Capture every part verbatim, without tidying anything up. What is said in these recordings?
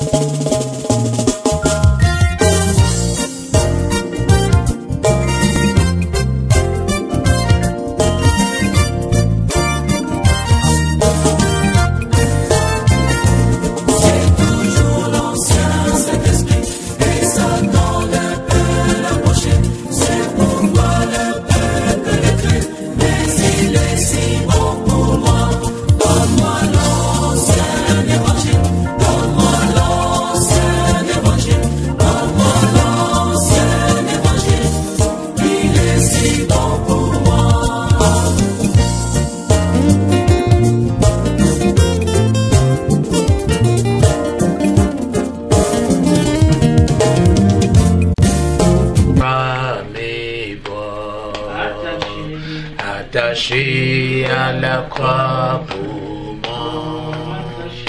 Attaché à la croix pour moi,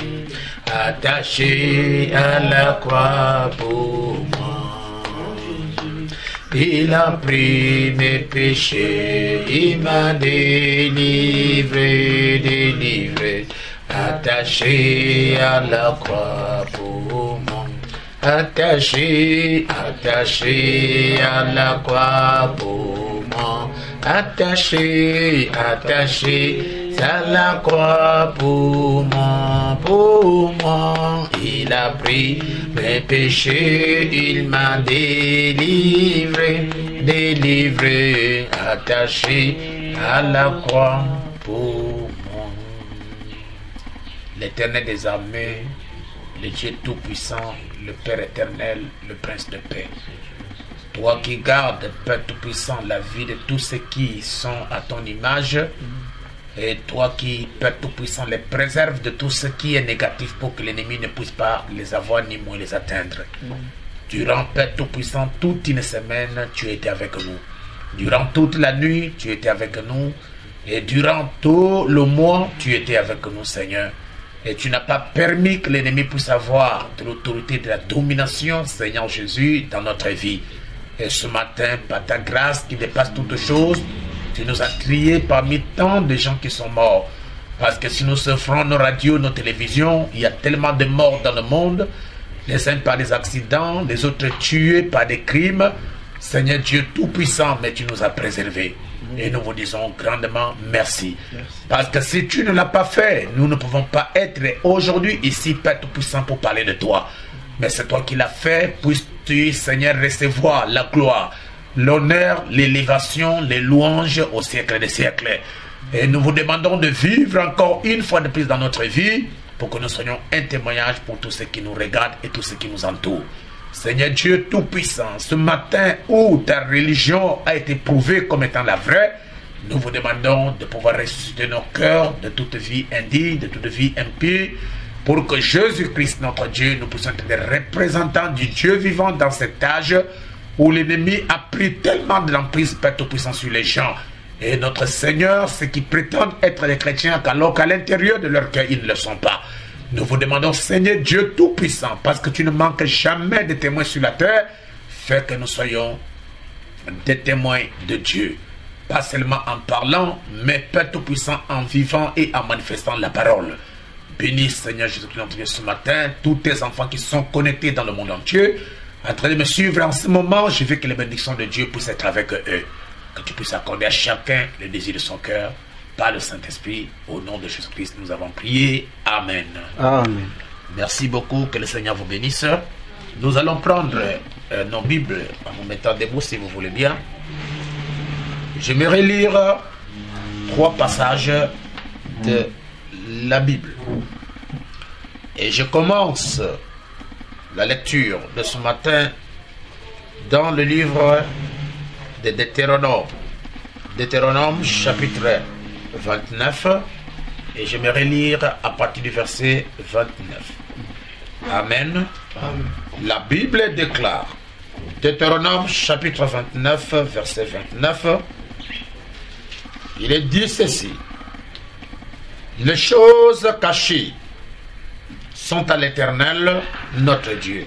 attaché à la croix pour moi. Il a pris mes péchés, il m'a délivré, délivré, attaché à la croix pour moi. Attaché, attaché à la croix pour moi. Attaché, attaché à la croix pour moi, pour moi. Il a pris mes péchés, il m'a délivré, délivré, attaché à la croix pour moi. L'Éternel des armées, le Dieu Tout-Puissant, le Père éternel, le Prince de paix. Toi qui gardes, Père Tout-Puissant, la vie de tous ceux qui sont à ton image, et toi qui, Père Tout-Puissant, les préserves de tout ce qui est négatif pour que l'ennemi ne puisse pas les avoir ni moins les atteindre. Durant, Père Tout-Puissant, toute une semaine, tu étais avec nous. Durant toute la nuit, tu étais avec nous. Et durant tout le mois, tu étais avec nous, Seigneur. Et tu n'as pas permis que l'ennemi puisse avoir de l'autorité, de la domination, Seigneur Jésus, dans notre vie. Et ce matin, par ta grâce qui dépasse toutes choses, tu nous as triés parmi tant de gens qui sont morts. Parce que si nous souffrons nos radios, nos télévisions, il y a tellement de morts dans le monde, les uns par des accidents, les autres tués par des crimes. Seigneur Dieu Tout-Puissant, mais tu nous as préservés. Et nous vous disons grandement merci. Parce que si tu ne l'as pas fait, nous ne pouvons pas être aujourd'hui ici, Père Tout-Puissant, pour parler de toi. Mais c'est toi qui l'as fait. Puisses-tu, Seigneur, recevoir la gloire, l'honneur, l'élévation, les louanges au siècle des siècles. Et nous vous demandons de vivre encore une fois de plus dans notre vie pour que nous soyons un témoignage pour tous ceux qui nous regardent et tous ceux qui nous entourent. Seigneur Dieu Tout-Puissant, ce matin où ta religion a été prouvée comme étant la vraie, nous vous demandons de pouvoir ressusciter nos cœurs de toute vie indigne, de toute vie impie, pour que Jésus-Christ, notre Dieu, nous puissions être des représentants du Dieu vivant dans cet âge où l'ennemi a pris tellement de l'emprise, Père Tout-Puissant, sur les gens. Et notre Seigneur, ceux qui prétendent être des chrétiens, alors qu'à l'intérieur de leur cœur, ils ne le sont pas. Nous vous demandons, Seigneur Dieu Tout-Puissant, parce que tu ne manques jamais de témoins sur la terre, fais que nous soyons des témoins de Dieu. Pas seulement en parlant, mais Père Tout-Puissant, en vivant et en manifestant la parole. Bénis, Seigneur Jésus-Christ, notre Dieu, ce matin, tous tes enfants qui sont connectés dans le monde entier, en train de me suivre en ce moment, je veux que les bénédictions de Dieu puissent être avec eux. Que tu puisses accorder à chacun le désir de son cœur, par le Saint-Esprit. Au nom de Jésus-Christ, nous avons prié. Amen. Amen. Merci beaucoup, que le Seigneur vous bénisse. Nous allons prendre euh, nos Bibles en nous mettant debout, si vous voulez bien. J'aimerais lire trois passages de la Bible. Et je commence la lecture de ce matin dans le livre de Deutéronome. Deutéronome chapitre vingt-neuf, et j'aimerais lire à partir du verset vingt-neuf. Amen. Amen. La Bible déclare, Deutéronome chapitre vingt-neuf, verset vingt-neuf, il est dit ceci: les choses cachées sont à l'Éternel notre Dieu.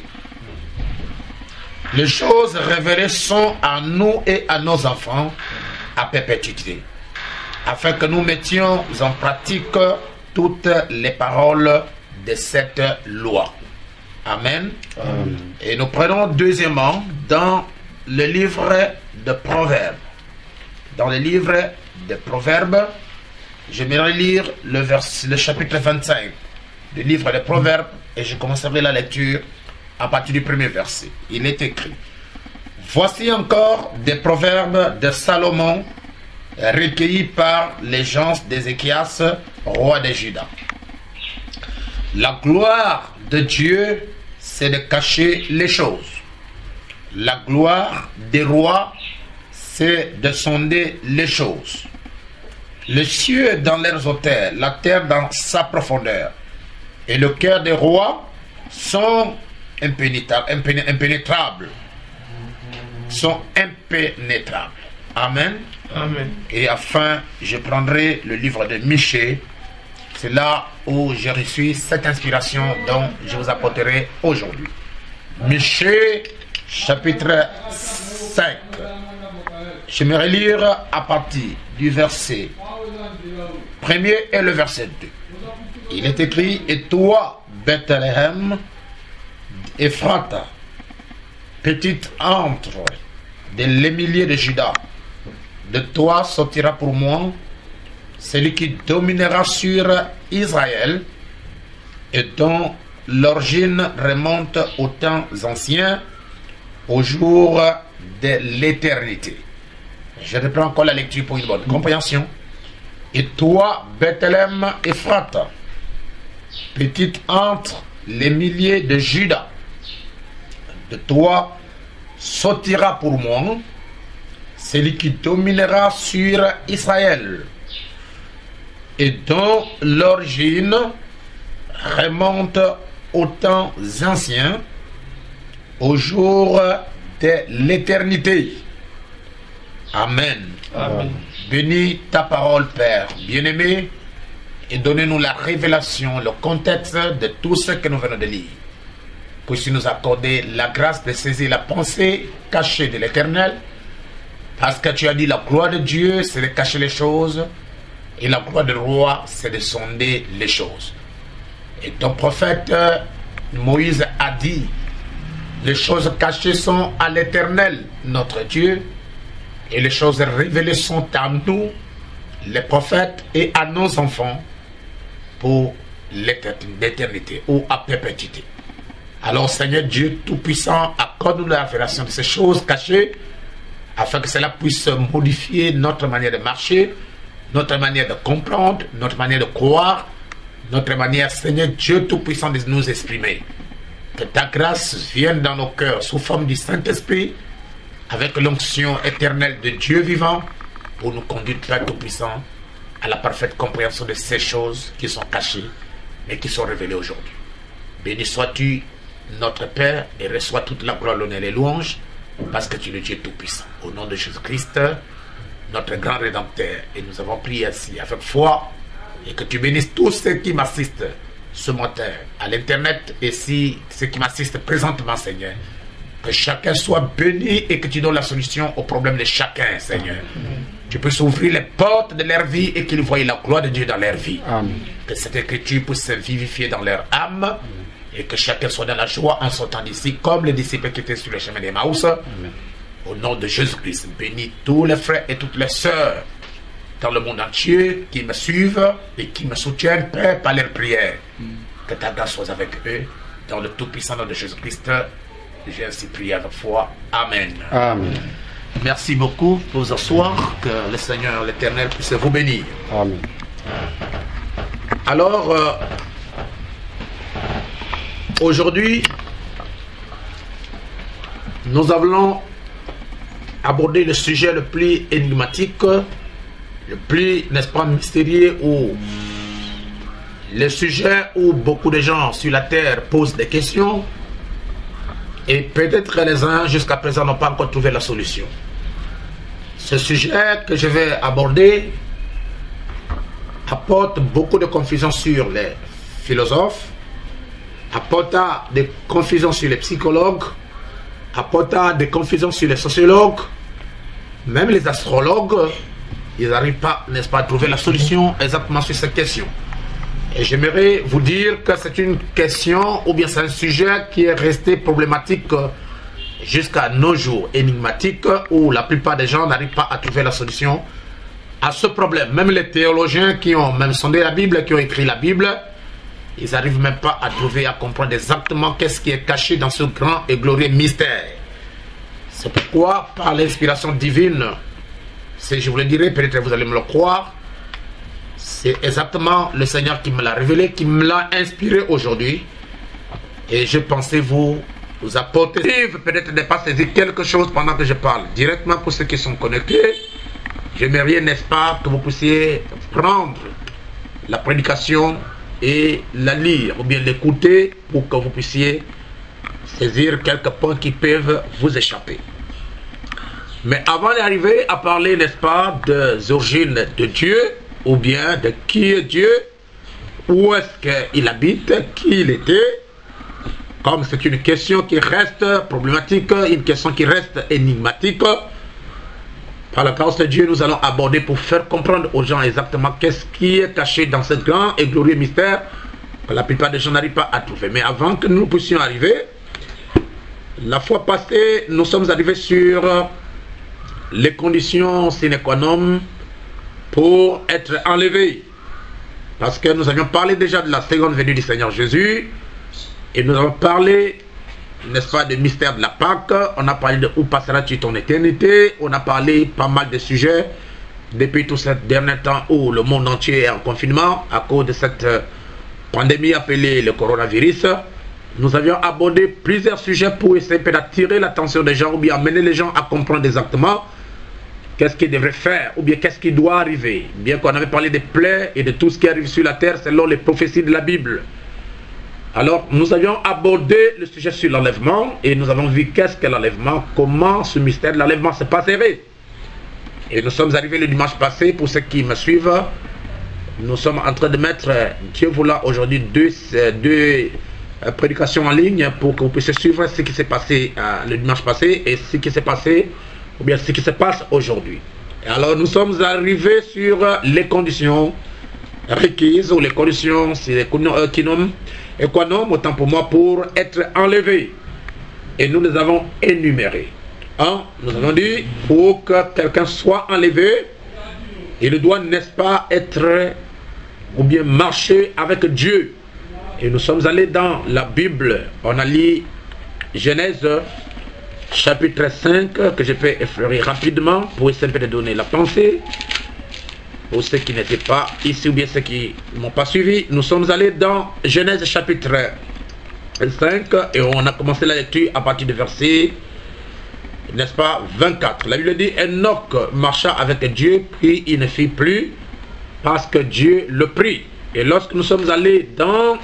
Les choses révélées sont à nous et à nos enfants à perpétuité, afin que nous mettions en pratique toutes les paroles de cette loi. Amen. Amen. Et nous prenons deuxièmement dans le livre de Proverbes. Dans le livre de Proverbes, j'aimerais lire le, vers, le chapitre vingt-cinq du livre de Proverbes et je commencerai la lecture à partir du premier verset. Il est écrit: voici encore des proverbes de Salomon recueillis par les gens d'Ézéchias, roi de Juda. La gloire de Dieu, c'est de cacher les choses. La gloire des rois, c'est de sonder les choses. Les cieux dans leurs hauteurs, la terre dans sa profondeur, et le cœur des rois sont impénétrables. Sont impénétrables. Amen. Amen. Et enfin, je prendrai le livre de Michée. C'est là où j'ai reçu cette inspiration dont je vous apporterai aujourd'hui. Michée, chapitre cinq. Je vais lire à partir du verset premier et le verset deux. Il est écrit: et toi, Bethléem, Ephrata, petite entre de l'émilier de Juda, de toi sortira pour moi celui qui dominera sur Israël et dont l'origine remonte aux temps anciens, au jour de l'éternité. Je reprends encore la lecture pour une bonne compréhension. Et toi, Bethléem Ephrata, petite entre les milliers de Juda, de toi sortira pour moi celui qui dominera sur Israël et dont l'origine remonte aux temps anciens, au jour de l'éternité. Amen. Amen. Bénis ta parole, Père bien-aimé, et donnez-nous la révélation, le contexte de tout ce que nous venons de lire. Puisses-tu nous accorder la grâce de saisir la pensée cachée de l'Éternel, parce que tu as dit la gloire de Dieu, c'est de cacher les choses, et la gloire du roi, c'est de sonder les choses. Et ton prophète Moïse a dit: les choses cachées sont à l'Éternel, notre Dieu, et les choses révélées sont à nous, les prophètes, et à nos enfants, pour l'éternité ou à perpétuité. Alors, Seigneur Dieu Tout-Puissant, accorde-nous la révélation de ces choses cachées, afin que cela puisse modifier notre manière de marcher, notre manière de comprendre, notre manière de croire, notre manière, Seigneur Dieu Tout-Puissant, de nous exprimer. Que ta grâce vienne dans nos cœurs sous forme du Saint-Esprit, avec l'onction éternelle de Dieu vivant, pour nous conduire, Père Tout-Puissant, à la parfaite compréhension de ces choses qui sont cachées, mais qui sont révélées aujourd'hui. Béni sois-tu, notre Père, et reçois toute la gloire, l'honneur et les louanges, parce que tu es le Dieu Tout-Puissant. Au nom de Jésus-Christ, notre grand Rédempteur, et nous avons prié ainsi avec foi, et que tu bénisses tous ceux qui m'assistent ce matin à l'internet, et si ceux qui m'assistent présentement, Seigneur, que chacun soit béni et que tu donnes la solution aux problèmes de chacun, Seigneur. Amen. Tu peux ouvrir les portes de leur vie et qu'ils voient la gloire de Dieu dans leur vie. Amen. Que cette écriture puisse se vivifier dans leur âme. Amen. Et que chacun soit dans la joie en sortant d'ici, comme les disciples qui étaient sur le chemin d'Emmaüs. Au nom de Jésus-Christ, bénis tous les frères et toutes les sœurs dans le monde entier qui me suivent et qui me soutiennent, Père, par leurs prières. Amen. Que ta grâce soit avec eux, dans le tout-puissant nom de Jésus-Christ. J'ai ainsi prié avec foi. Amen. Amen. Merci beaucoup pour ce soir. Que le Seigneur, l'Éternel, puisse vous bénir. Amen. Alors, euh, aujourd'hui, nous allons aborder le sujet le plus énigmatique, le plus, n'est-ce pas, mystérieux, ou le sujet où beaucoup de gens sur la terre posent des questions. Et peut-être que les uns jusqu'à présent n'ont pas encore trouvé la solution. Ce sujet que je vais aborder apporte beaucoup de confusion sur les philosophes, apporta des confusions sur les psychologues, apporta des confusions sur les sociologues, même les astrologues, ils n'arrivent pas, n'est-ce pas, à trouver la solution exactement sur cette question. Et j'aimerais vous dire que c'est une question, ou bien c'est un sujet qui est resté problématique jusqu'à nos jours, énigmatique, où la plupart des gens n'arrivent pas à trouver la solution à ce problème. Même les théologiens qui ont même sondé la Bible, qui ont écrit la Bible, ils n'arrivent même pas à trouver, à comprendre exactement qu'est-ce qui est caché dans ce grand et glorieux mystère. C'est pourquoi, par l'inspiration divine, si je vous le dirai, peut-être vous allez me le croire, c'est exactement le Seigneur qui me l'a révélé, qui me l'a inspiré aujourd'hui. Et je pensais vous, vous apporter, peut-être ne pas saisir quelque chose pendant que je parle. Directement pour ceux qui sont connectés, j'aimerais, n'est-ce pas, que vous puissiez prendre la prédication et la lire, ou bien l'écouter, pour que vous puissiez saisir quelques points qui peuvent vous échapper. Mais avant d'arriver à parler, n'est-ce pas, des origines de Dieu, ou bien de qui est Dieu, où est-ce qu'il habite, qui il était, comme c'est une question qui reste problématique, une question qui reste énigmatique, par la grâce de Dieu, nous allons aborder pour faire comprendre aux gens exactement qu'est-ce qui est caché dans ce grand et glorieux mystère que la plupart des gens n'arrivent pas à trouver. Mais avant que nous puissions arriver, la fois passée, nous sommes arrivés sur les conditions sine qua non pour être enlevés. Parce que nous avions parlé déjà de la seconde venue du Seigneur Jésus. Et nous avons parlé, n'est-ce pas, du mystère de la Pâque. On a parlé de où passeras-tu ton éternité. On a parlé pas mal de sujets depuis tout ce dernier temps où le monde entier est en confinement à cause de cette pandémie appelée le coronavirus. Nous avions abordé plusieurs sujets pour essayer d'attirer l'attention des gens ou bien amener les gens à comprendre exactement qu'est-ce qu'ils devraient faire ou bien qu'est-ce qui doit arriver. Bien qu'on avait parlé des plaies et de tout ce qui arrive sur la terre selon les prophéties de la Bible. Alors, nous avions abordé le sujet sur l'enlèvement et nous avons vu qu'est-ce que l'enlèvement, comment ce mystère de l'enlèvement se passerait. Et nous sommes arrivés le dimanche passé, pour ceux qui me suivent, nous sommes en train de mettre, Dieu voulant, aujourd'hui deux, deux prédications en ligne pour que vous puissiez suivre ce qui s'est passé euh, le dimanche passé et ce qui s'est passé, ou bien ce qui se passe aujourd'hui. Et alors, nous sommes arrivés sur les conditions requises ou les conditions qui nomment et quoi non, autant pour moi, pour être enlevé. Et nous les avons énumérés. Un, nous avons dit, pour que quelqu'un soit enlevé, il doit, n'est-ce pas, être ou bien marcher avec Dieu. Et nous sommes allés dans la Bible. On a lu Genèse chapitre cinq, que je peux effleurer rapidement pour essayer de donner la pensée. Pour ceux qui n'étaient pas ici ou bien ceux qui ne m'ont pas suivi, nous sommes allés dans Genèse chapitre cinq et on a commencé la lecture à partir du verset, n'est-ce pas, vingt-quatre. La Bible dit, Enoch marcha avec Dieu, puis il ne fit plus parce que Dieu le prit. Et lorsque nous sommes allés dans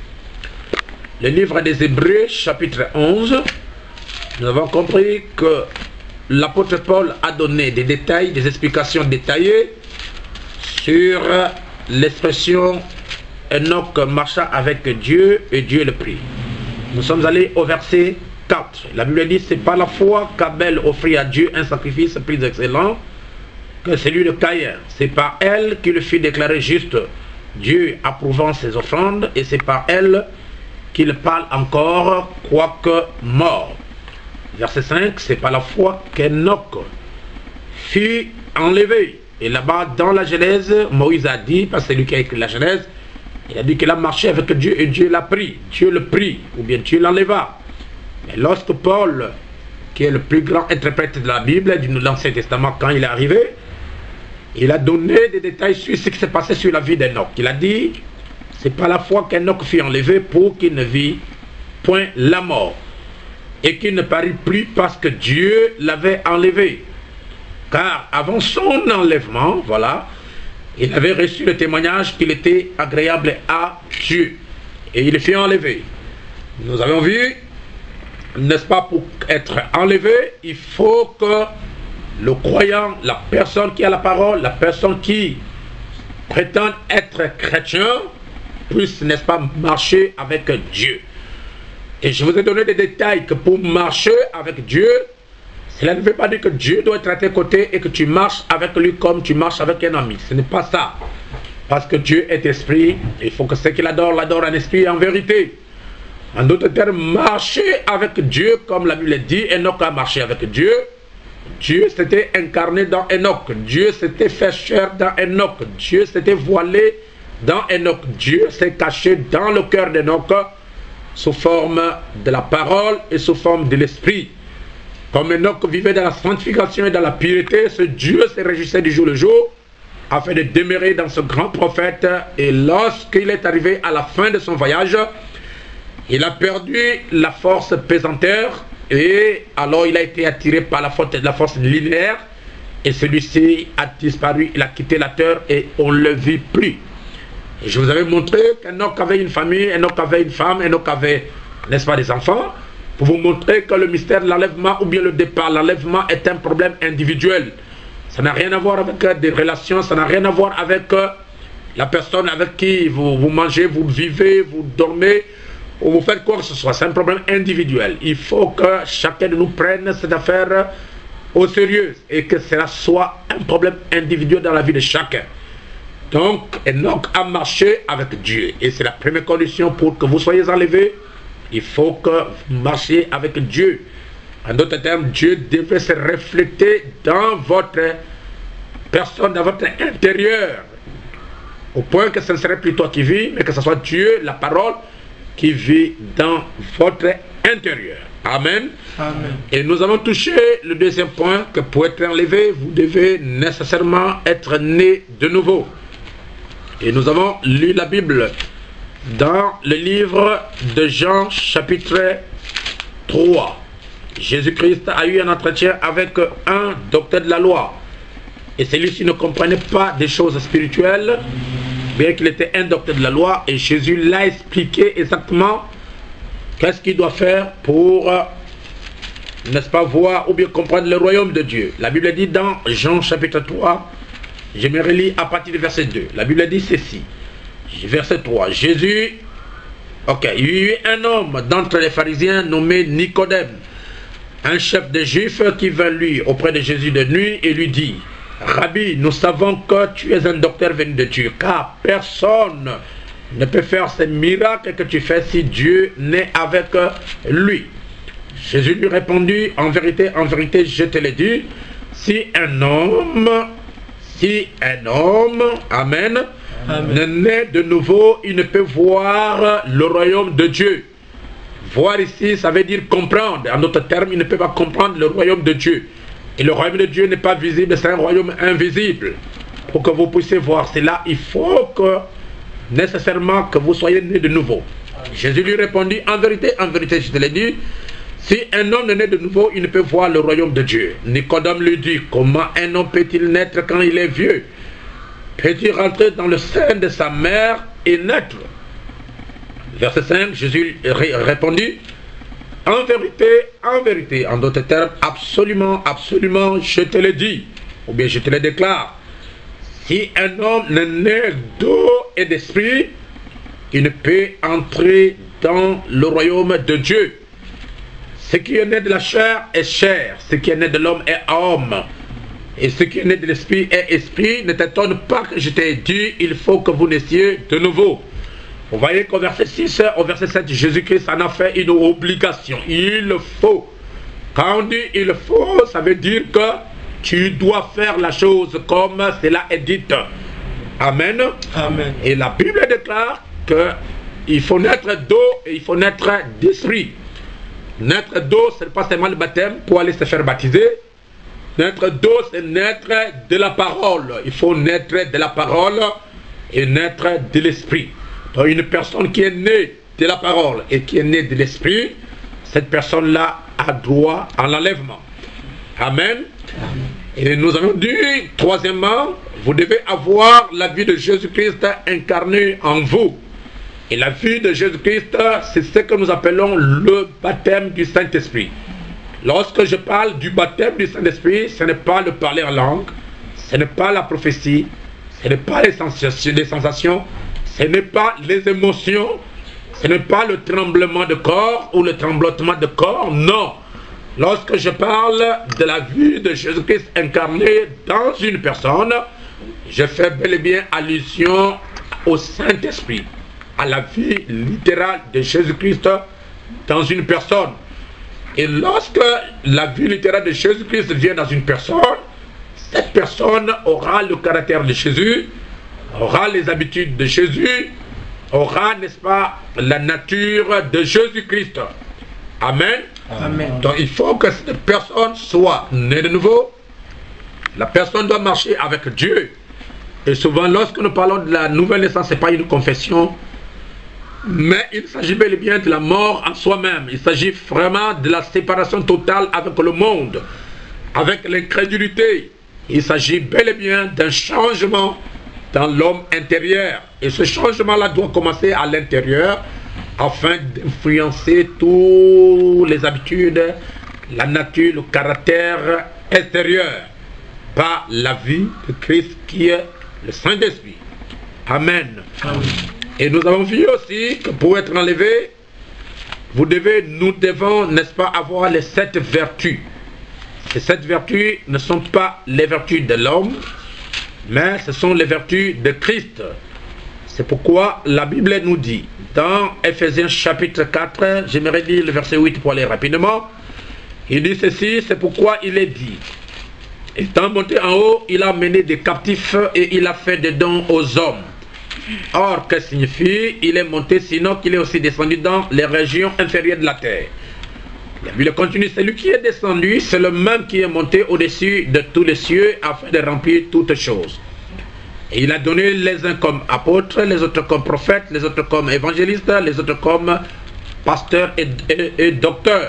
le livre des Hébreux chapitre onze, nous avons compris que l'apôtre Paul a donné des détails, des explications détaillées sur l'expression Enoch marcha avec Dieu et Dieu le prit. Nous sommes allés au verset quatre. La Bible dit, c'est par la foi qu'Abel offrit à Dieu un sacrifice plus excellent que celui de Caïn. C'est par elle qu'il fit déclarer juste, Dieu approuvant ses offrandes, et c'est par elle qu'il parle encore, quoique mort. Verset cinq, c'est par la foi qu'Enoch fut enlevé. Et là-bas, dans la Genèse, Moïse a dit, parce que c'est lui qui a écrit la Genèse, il a dit qu'il a marché avec Dieu et Dieu l'a pris. Dieu le prit, ou bien Dieu l'enleva. Mais lorsque Paul, qui est le plus grand interprète de la Bible, de l'Ancien Testament, quand il est arrivé, il a donné des détails sur ce qui s'est passé sur la vie d'Enoch. Il a dit, c'est par la foi qu'Enoch fut enlevé pour qu'il ne vit point la mort. Et qu'il ne parut plus parce que Dieu l'avait enlevé. Car avant son enlèvement, voilà, il avait reçu le témoignage qu'il était agréable à Dieu. Et il fut enlevé. Nous avons vu, n'est-ce pas, pour être enlevé, il faut que le croyant, la personne qui a la parole, la personne qui prétend être chrétien, puisse, n'est-ce pas, marcher avec Dieu. Et je vous ai donné des détails que pour marcher avec Dieu, cela ne veut pas dire que Dieu doit être à tes côtés et que tu marches avec lui comme tu marches avec un ami. Ce n'est pas ça. Parce que Dieu est esprit, il faut que ceux qui l'adorent, l'adorent en esprit et en vérité. En d'autres termes, marcher avec Dieu, comme la Bible dit, Enoch a marché avec Dieu. Dieu s'était incarné dans Enoch. Dieu s'était fait chair dans Enoch. Dieu s'était voilé dans Enoch. Dieu s'est caché dans le cœur d'Enoch sous forme de la parole et sous forme de l'esprit. Comme Enoch vivait dans la sanctification et dans la pureté, ce Dieu se réjouissait du jour le jour afin de demeurer dans ce grand prophète. Et lorsqu'il est arrivé à la fin de son voyage, il a perdu la force pesanteur et alors il a été attiré par la force, la force linéaire et celui-ci a disparu, il a quitté la terre et on ne le vit plus. Et je vous avais montré qu'Enoch avait une famille, Enoch avait une femme, Enoch avait, n'est-ce pas, des enfants, pour vous montrer que le mystère de l'enlèvement ou bien le départ, l'enlèvement est un problème individuel. Ça n'a rien à voir avec des relations, ça n'a rien à voir avec la personne avec qui vous, vous mangez, vous vivez, vous dormez, ou vous faites quoi que ce soit. C'est un problème individuel. Il faut que chacun de nous prenne cette affaire au sérieux et que cela soit un problème individuel dans la vie de chacun. Donc, Enoch a marché avec Dieu. Et c'est la première condition pour que vous soyez enlevés. Il faut que vous marchiez avec Dieu. En d'autres termes, Dieu devait se refléter dans votre personne, dans votre intérieur. Au point que ce ne serait plus toi qui vis, mais que ce soit Dieu, la parole, qui vit dans votre intérieur. Amen. Amen. Et nous avons touché le deuxième point, que pour être enlevé, vous devez nécessairement être né de nouveau. Et nous avons lu la Bible dans le livre de Jean chapitre trois. Jésus-Christ a eu un entretien avec un docteur de la loi. Et celui-ci ne comprenait pas des choses spirituelles, bien qu'il était un docteur de la loi, et Jésus l'a expliqué exactement qu'est-ce qu'il doit faire pour, n'est-ce pas, voir ou bien comprendre le royaume de Dieu. La Bible dit dans Jean chapitre trois, je me relis à partir du verset deux. La Bible dit ceci, verset trois, Jésus, ok, il y eut un homme d'entre les pharisiens nommé Nicodème, un chef des Juifs qui vint lui auprès de Jésus de nuit et lui dit, Rabbi, nous savons que tu es un docteur venu de Dieu, car personne ne peut faire ces miracles que tu fais si Dieu n'est avec lui. Jésus lui répondit, en vérité, en vérité, je te l'ai dit, si un homme, si un homme, amen, amen, ne naît de nouveau, il ne peut voir le royaume de Dieu. Voir ici, ça veut dire comprendre. En d'autres termes, il ne peut pas comprendre le royaume de Dieu. Et le royaume de Dieu n'est pas visible, c'est un royaume invisible. Pour que vous puissiez voir cela, il faut que, nécessairement, que vous soyez nés de nouveau. Jésus lui répondit, en vérité, en vérité, je te l'ai dit, si un homme est né de nouveau, il ne peut voir le royaume de Dieu. Nicodème lui dit, comment un homme peut-il naître quand il est vieux? Peut-il rentrer dans le sein de sa mère et naître? Verset cinq, Jésus répondit, en vérité, en vérité, en d'autres termes, absolument, absolument, je te le dis, ou bien je te le déclare, si un homme ne naît d'eau et d'esprit, il ne peut entrer dans le royaume de Dieu. Ce qui est né de la chair est chair, ce qui est né de l'homme est homme, et ce qui est né de l'esprit est esprit. Ne t'étonne pas que je t'ai dit, il faut que vous naissiez de nouveau. Vous voyez qu'au verset six, au verset sept, Jésus-Christ en a fait une obligation. Il faut. Quand on dit il faut, ça veut dire que tu dois faire la chose comme cela est dit. Amen. Amen. Et la Bible déclare qu'il faut naître d'eau et il faut naître d'esprit. Naître d'eau, ce n'est pas seulement le baptême pour aller se faire baptiser. Naître d'eau, c'est naître de la parole. Il faut naître de la parole et naître de l'esprit. Donc une personne qui est née de la parole et qui est née de l'esprit, cette personne-là a droit à l'enlèvement. Amen. Et nous avons dit, troisièmement, vous devez avoir la vie de Jésus-Christ incarnée en vous. Et la vie de Jésus-Christ, c'est ce que nous appelons le baptême du Saint-Esprit. Lorsque je parle du baptême du Saint-Esprit, ce n'est pas le parler en langue, ce n'est pas la prophétie, ce n'est pas les sensations, les sensations, ce n'est pas les émotions, ce n'est pas le tremblement de corps ou le tremblotement de corps, non. Lorsque je parle de la vie de Jésus-Christ incarné dans une personne, je fais bel et bien allusion au Saint-Esprit, à la vie littérale de Jésus-Christ dans une personne. Et lorsque la vie littérale de Jésus-Christ vient dans une personne, cette personne aura le caractère de Jésus, aura les habitudes de Jésus, aura, n'est-ce pas, la nature de Jésus-Christ. Amen. Amen. Donc il faut que cette personne soit née de nouveau. La personne doit marcher avec Dieu. Et souvent, lorsque nous parlons de la nouvelle naissance, ce n'est pas une confession, mais il s'agit bel et bien de la mort en soi-même. Il s'agit vraiment de la séparation totale avec le monde, avec l'incrédulité. Il s'agit bel et bien d'un changement dans l'homme intérieur. Et ce changement-là doit commencer à l'intérieur afin d'influencer toutes les habitudes, la nature, le caractère extérieur par la vie de Christ qui est le Saint-Esprit. Amen. Amen. Et nous avons vu aussi que pour être enlevé, vous devez, nous devons, n'est-ce pas, avoir les sept vertus. Ces sept vertus ne sont pas les vertus de l'homme, mais ce sont les vertus de Christ. C'est pourquoi la Bible nous dit, dans Ephésiens chapitre quatre, j'aimerais lire le verset huit pour aller rapidement, il dit ceci, c'est pourquoi il est dit, étant monté en haut, il a mené des captifs et il a fait des dons aux hommes. Or, que signifie, il est monté, sinon qu'il est aussi descendu dans les régions inférieures de la terre. La Bible continue, celui qui est descendu, c'est le même qui est monté au-dessus de tous les cieux afin de remplir toutes choses. Et il a donné les uns comme apôtres, les autres comme prophètes, les autres comme évangélistes, les autres comme pasteurs et, et, et docteurs,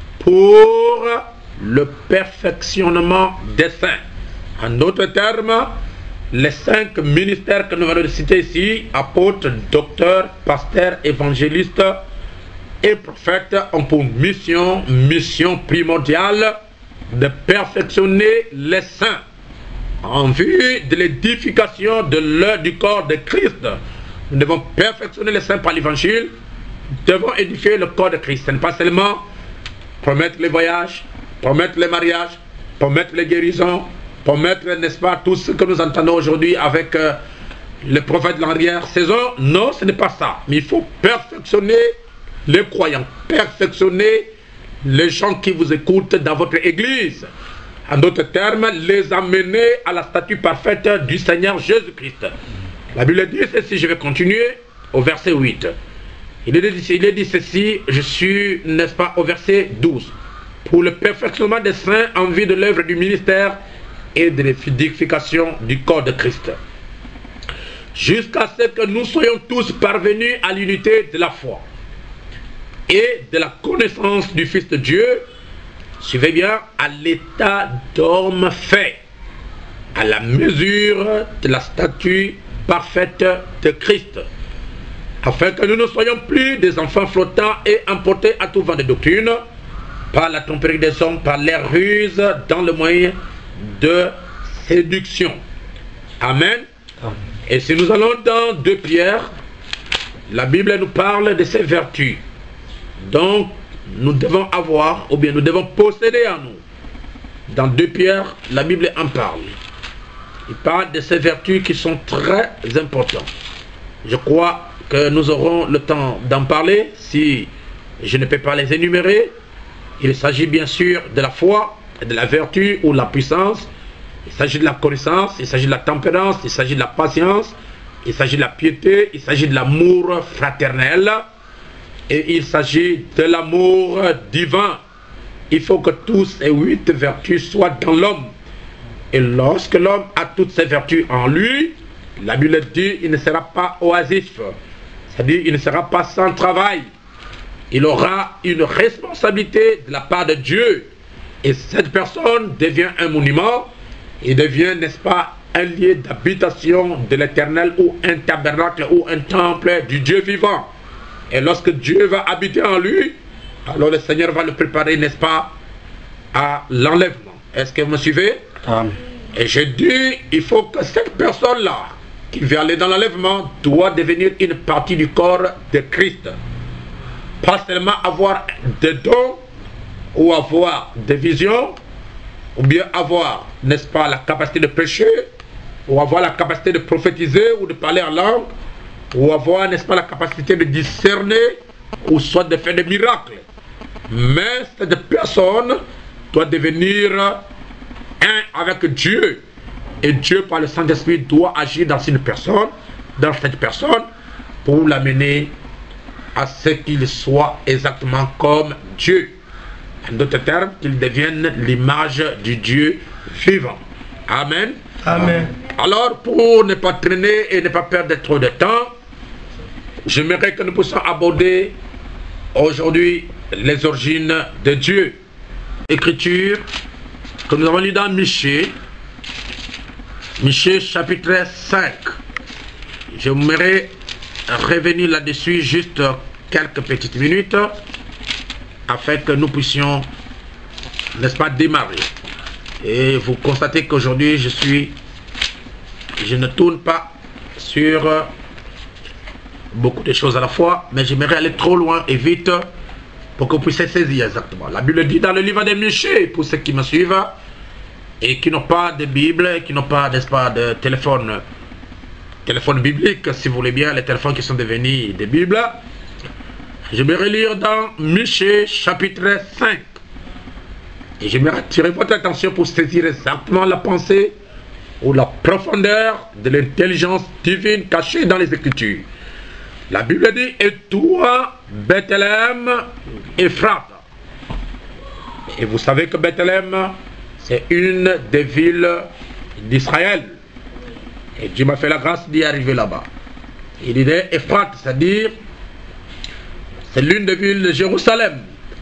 pour le perfectionnement des saints. En d'autres termes, les cinq ministères que nous allons citer ici, apôtres, docteurs, pasteurs, évangélistes et prophètes, ont pour mission, mission primordiale, de perfectionner les saints en vue de l'édification de l'œuvre du corps de Christ. Nous devons perfectionner les saints par l'évangile, nous devons édifier le corps de Christ. Ce n'est pas seulement promettre les voyages, promettre les mariages, promettre les guérisons, promettre, n'est-ce pas, tout ce que nous entendons aujourd'hui avec euh, les prophètes de l'arrière-saison. Non, ce n'est pas ça. Mais il faut perfectionner les croyants, perfectionner les gens qui vous écoutent dans votre église. En d'autres termes, les amener à la statue parfaite du Seigneur Jésus-Christ. La Bible dit ceci, je vais continuer au verset huit. Il est dit, il est dit ceci, je suis, n'est-ce pas, au verset douze. Pour le perfectionnement des saints en vue de l'œuvre du ministère et de l'édification du corps de Christ. Jusqu'à ce que nous soyons tous parvenus à l'unité de la foi et de la connaissance du Fils de Dieu, suivez bien, à l'état d'homme fait, à la mesure de la statue parfaite de Christ, afin que nous ne soyons plus des enfants flottants et emportés à tout vent de doctrine, par la tromperie des hommes, par les ruses, dans le moyen de séduction. Amen. Amen. Et si nous allons dans deux Pierre, la Bible nous parle de ces vertus. Donc, nous devons avoir, ou bien nous devons posséder en nous. Dans deux Pierre, la Bible en parle. Il parle de ces vertus qui sont très importantes. Je crois que nous aurons le temps d'en parler si je ne peux pas les énumérer. Il s'agit bien sûr de la foi, de la vertu ou la puissance. Il s'agit de la connaissance, il s'agit de la tempérance, il s'agit de la patience, il s'agit de la piété, il s'agit de l'amour fraternel et il s'agit de l'amour divin. Il faut que tous ces huit vertus soient dans l'homme. Et lorsque l'homme a toutes ces vertus en lui, la Bible dit il ne sera pas oisif, c'est-à-dire il ne sera pas sans travail. Il aura une responsabilité de la part de Dieu. Et cette personne devient un monument, il devient, n'est-ce pas, un lieu d'habitation de l'Éternel ou un tabernacle ou un temple du Dieu vivant. Et lorsque Dieu va habiter en lui, alors le Seigneur va le préparer, n'est-ce pas, à l'enlèvement. Est-ce que vous me suivez? Amen. Et je dis, il faut que cette personne-là, qui veut aller dans l'enlèvement, doit devenir une partie du corps de Christ. Pas seulement avoir des dons, ou avoir des visions, ou bien avoir, n'est-ce pas, la capacité de pécher, ou avoir la capacité de prophétiser ou de parler en langue, ou avoir, n'est-ce pas, la capacité de discerner, ou soit de faire des miracles. Mais cette personne doit devenir un avec Dieu. Et Dieu, par le Saint-Esprit, doit agir dans une personne, dans cette personne, pour l'amener à ce qu'il soit exactement comme Dieu. En d'autres termes, qu'il devienne l'image du Dieu vivant. Amen. Amen. Alors, pour ne pas traîner et ne pas perdre trop de temps, j'aimerais que nous puissions aborder aujourd'hui les origines de Dieu. Écriture que nous avons lu dans Michée, Michée chapitre cinq. J'aimerais revenir là-dessus juste quelques petites minutes afin que nous puissions, n'est-ce pas, démarrer. Et vous constatez qu'aujourd'hui je suis, je ne tourne pas sur beaucoup de choses à la fois, mais j'aimerais aller trop loin et vite pour que vous puissiez saisir exactement. La Bible dit dans le livre de Michée, pour ceux qui me suivent et qui n'ont pas de Bible, qui n'ont pas, n'est-ce pas, de téléphone, téléphone biblique, si vous voulez bien, les téléphones qui sont devenus des Bibles. Je vais relire dans Michée chapitre cinq. Et je vais attirer votre attention pour saisir exactement la pensée ou la profondeur de l'intelligence divine cachée dans les Écritures. La Bible dit: et toi, Bethléem, Ephrata. Et vous savez que Bethléem, c'est une des villes d'Israël. Et Dieu m'a fait la grâce d'y arriver là-bas. Il disait Ephrata, c'est-à-dire, c'est l'une des villes de Jérusalem,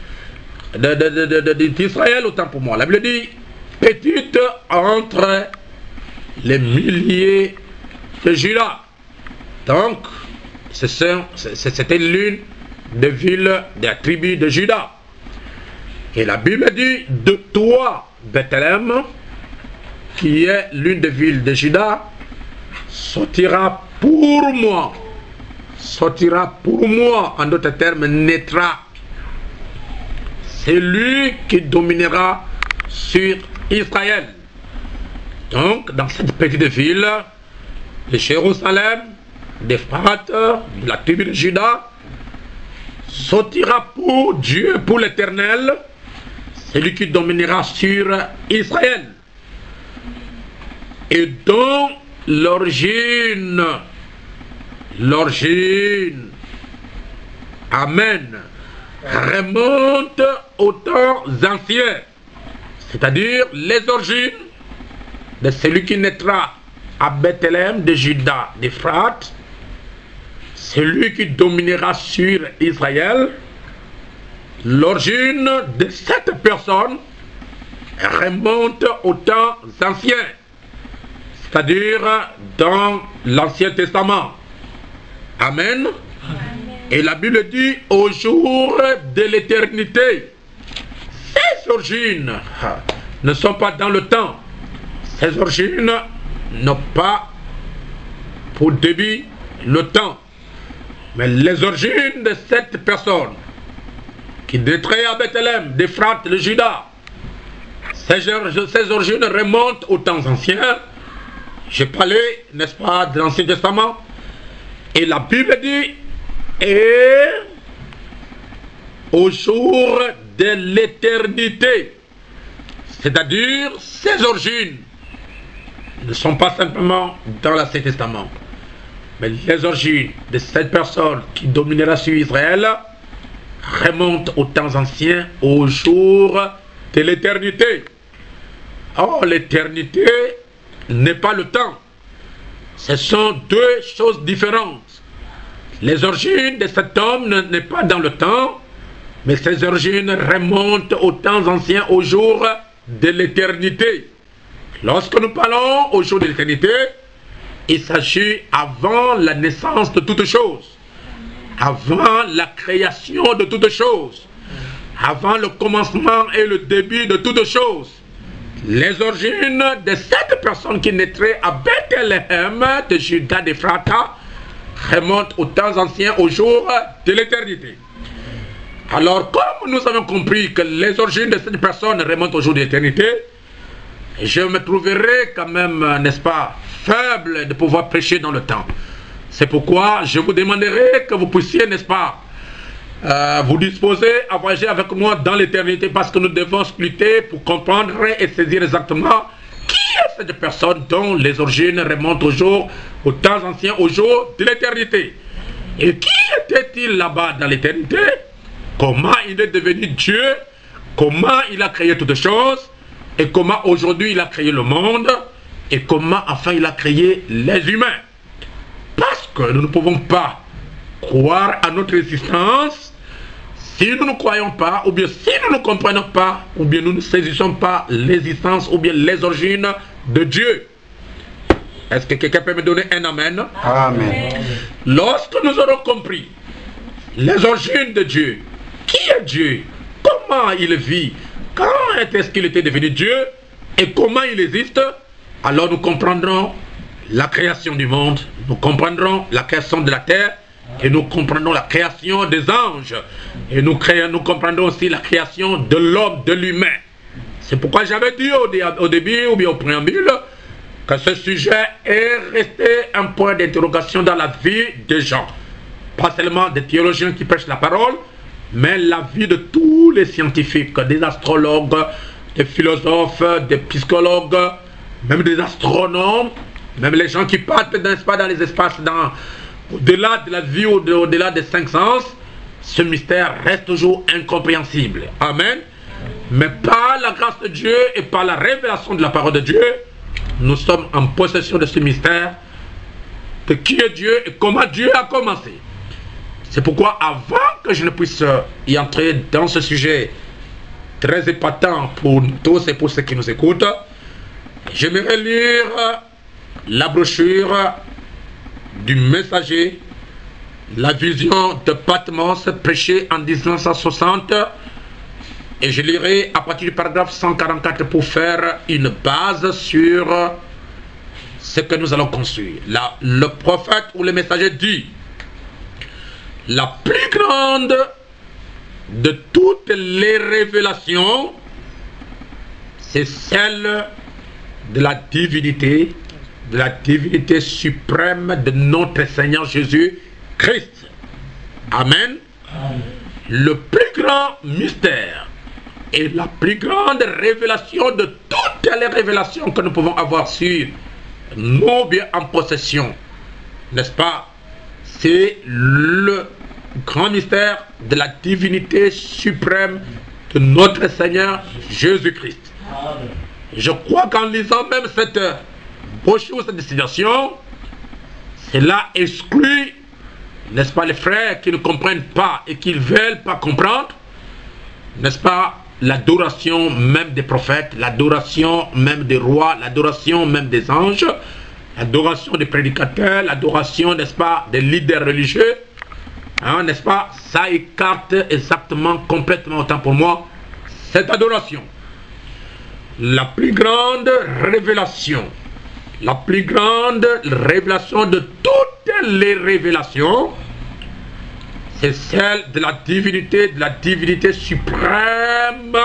d'Israël, autant pour moi. La Bible dit petite entre les milliers de Juda. Donc, c'était l'une des villes des tribus de Juda. Et la Bible dit: de toi, Bethléem, qui est l'une des villes de Juda, sortira pour moi, sortira pour moi, en d'autres termes, naîtra. C'est lui qui dominera sur Israël. Donc, dans cette petite ville de Jérusalem, d'Ephrate, de la tribu de Juda, sortira pour Dieu, pour l'Éternel, celui qui dominera sur Israël. Et dont l'origine, l'origine, amen, remonte aux temps anciens, c'est-à-dire les origines de celui qui naîtra à Bethléem de Juda, d'Ephrate, celui qui dominera sur Israël. L'origine de cette personne remonte aux temps anciens, c'est-à-dire dans l'Ancien Testament. Amen. Et la Bible dit: au jour de l'éternité. Ces origines ne sont pas dans le temps. Ces origines n'ont pas pour début le temps. Mais les origines de cette personne qui naîtrait à Bethléem, d'Ephrate, de Juda, ces, ces origines remontent aux temps anciens. J'ai parlé, n'est-ce pas, de l'Ancien Testament. Et la Bible dit: et au jour de l'éternité. C'est-à-dire, ces origines ne sont pas simplement dans l'Ancien Testament, mais les origines de cette personne qui dominera sur Israël remontent aux temps anciens, au jour de l'éternité. Or, l'éternité n'est pas le temps. Ce sont deux choses différentes. Les origines de cet homme ne sont pas dans le temps, mais ces origines remontent aux temps anciens, au jour de l'éternité. Lorsque nous parlons au jour de l'éternité, il s'agit avant la naissance de toutes choses, avant la création de toutes choses, avant le commencement et le début de toutes choses. Les origines de cette personne qui naîtrait à Bethléem de Juda, d'Ephrate, remontent aux temps anciens, au jour de l'éternité. Alors, comme nous avons compris que les origines de cette personne remontent au jour de l'éternité, je me trouverai quand même, n'est-ce pas, faible de pouvoir prêcher dans le temps. C'est pourquoi je vous demanderai que vous puissiez, n'est-ce pas, euh, vous disposer à voyager avec moi dans l'éternité, parce que nous devons scruter pour comprendre et saisir exactement qui est cette personne dont les origines remontent au jour, aux temps anciens, au jour de l'éternité. Et qui était-il là-bas dans l'éternité? Comment il est devenu Dieu? Comment il a créé toutes choses? Et comment aujourd'hui il a créé le monde? Et comment enfin il a créé les humains? Parce que nous ne pouvons pas croire à notre existence si nous ne croyons pas, ou bien si nous ne comprenons pas, ou bien nous ne saisissons pas l'existence ou bien les origines de Dieu. Est-ce que quelqu'un peut me donner un amen? Amen. Lorsque nous aurons compris les origines de Dieu, qui est Dieu, comment il vit, quand est-ce qu'il était devenu Dieu et comment il existe, alors nous comprendrons la création du monde, nous comprendrons la création de la terre et nous comprendrons la création des anges et nous, créons, nous comprendrons aussi la création de l'homme, de l'humain. C'est pourquoi j'avais dit au, au début ou bien au préambule que ce sujet est resté un point d'interrogation dans la vie des gens. Pas seulement des théologiens qui prêchent la parole, mais la vie de tous les scientifiques, des astrologues, des philosophes, des psychologues, même des astronomes, même les gens qui partent, n'est-ce pas, dans les espaces, dans, au-delà de la vie, au-delà des cinq sens, ce mystère reste toujours incompréhensible. Amen. Mais par la grâce de Dieu et par la révélation de la parole de Dieu, nous sommes en possession de ce mystère, de qui est Dieu et comment Dieu a commencé. C'est pourquoi avant que je ne puisse y entrer dans ce sujet très épatant pour tous et pour ceux qui nous écoutent, j'aimerais lire la brochure du Messager, la vision de Patmos prêchée en mille neuf cent soixante, et je lirai à partir du paragraphe cent quarante-quatre pour faire une base sur ce que nous allons construire. Là, le prophète ou le messager dit: la plus grande de toutes les révélations, c'est celle de la divinité, de la divinité suprême de notre Seigneur Jésus-Christ. Amen. Amen. Le plus grand mystère et la plus grande révélation de toutes les révélations que nous pouvons avoir sur nous bien en possession, n'est-ce pas? C'est le grand mystère de la divinité suprême de notre Seigneur Jésus-Christ. Je crois qu'en lisant même cette brochure, cette destination, cela exclut, n'est-ce pas, les frères qui ne comprennent pas et qui ne veulent pas comprendre, n'est-ce pas, l'adoration même des prophètes, l'adoration même des rois, l'adoration même des anges, l'adoration des prédicateurs, l'adoration, n'est-ce pas, des leaders religieux, hein, n'est-ce pas, ça écarte exactement, complètement autant pour moi, cette adoration. La plus grande révélation, la plus grande révélation de toutes les révélations, c'est celle de la divinité, de la divinité suprême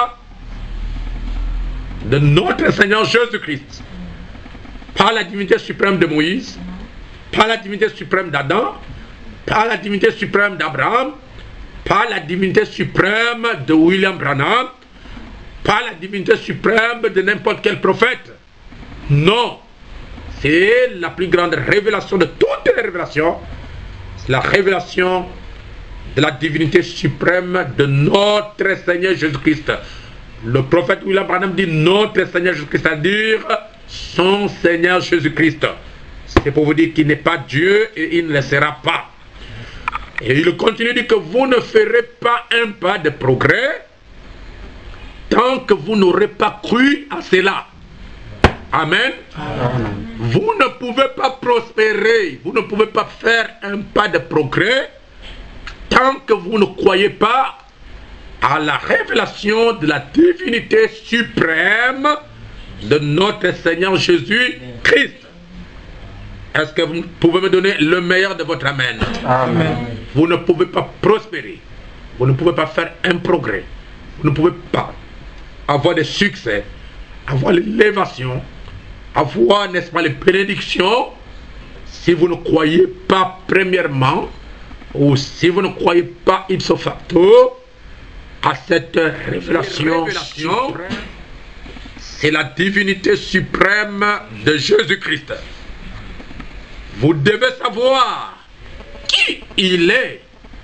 de notre Seigneur Jésus-Christ. Pas la divinité suprême de Moïse, pas la divinité suprême d'Adam, pas la divinité suprême d'Abraham, pas la divinité suprême de William Branham, pas la divinité suprême de n'importe quel prophète. Non, c'est la plus grande révélation de toutes les révélations, c'est la révélation de la divinité suprême de notre Seigneur Jésus-Christ. Le prophète William Branham dit notre Seigneur Jésus-Christ, c'est-à-dire son Seigneur Jésus-Christ. C'est pour vous dire qu'il n'est pas Dieu et il ne le sera pas. Et il continue de dire que vous ne ferez pas un pas de progrès tant que vous n'aurez pas cru à cela. Amen. Amen. Vous ne pouvez pas prospérer, vous ne pouvez pas faire un pas de progrès tant que vous ne croyez pas à la révélation de la divinité suprême de notre Seigneur Jésus-Christ. Est-ce que vous pouvez me donner le meilleur de votre amen? Amen. Vous ne pouvez pas prospérer, vous ne pouvez pas faire un progrès, vous ne pouvez pas avoir des succès, avoir l'élévation, avoir, n'est-ce pas, les bénédictions si vous ne croyez pas premièrement, ou si vous ne croyez pas ipso facto à cette révélation, révélation c'est la divinité suprême de Jésus-Christ. Vous devez savoir qui il est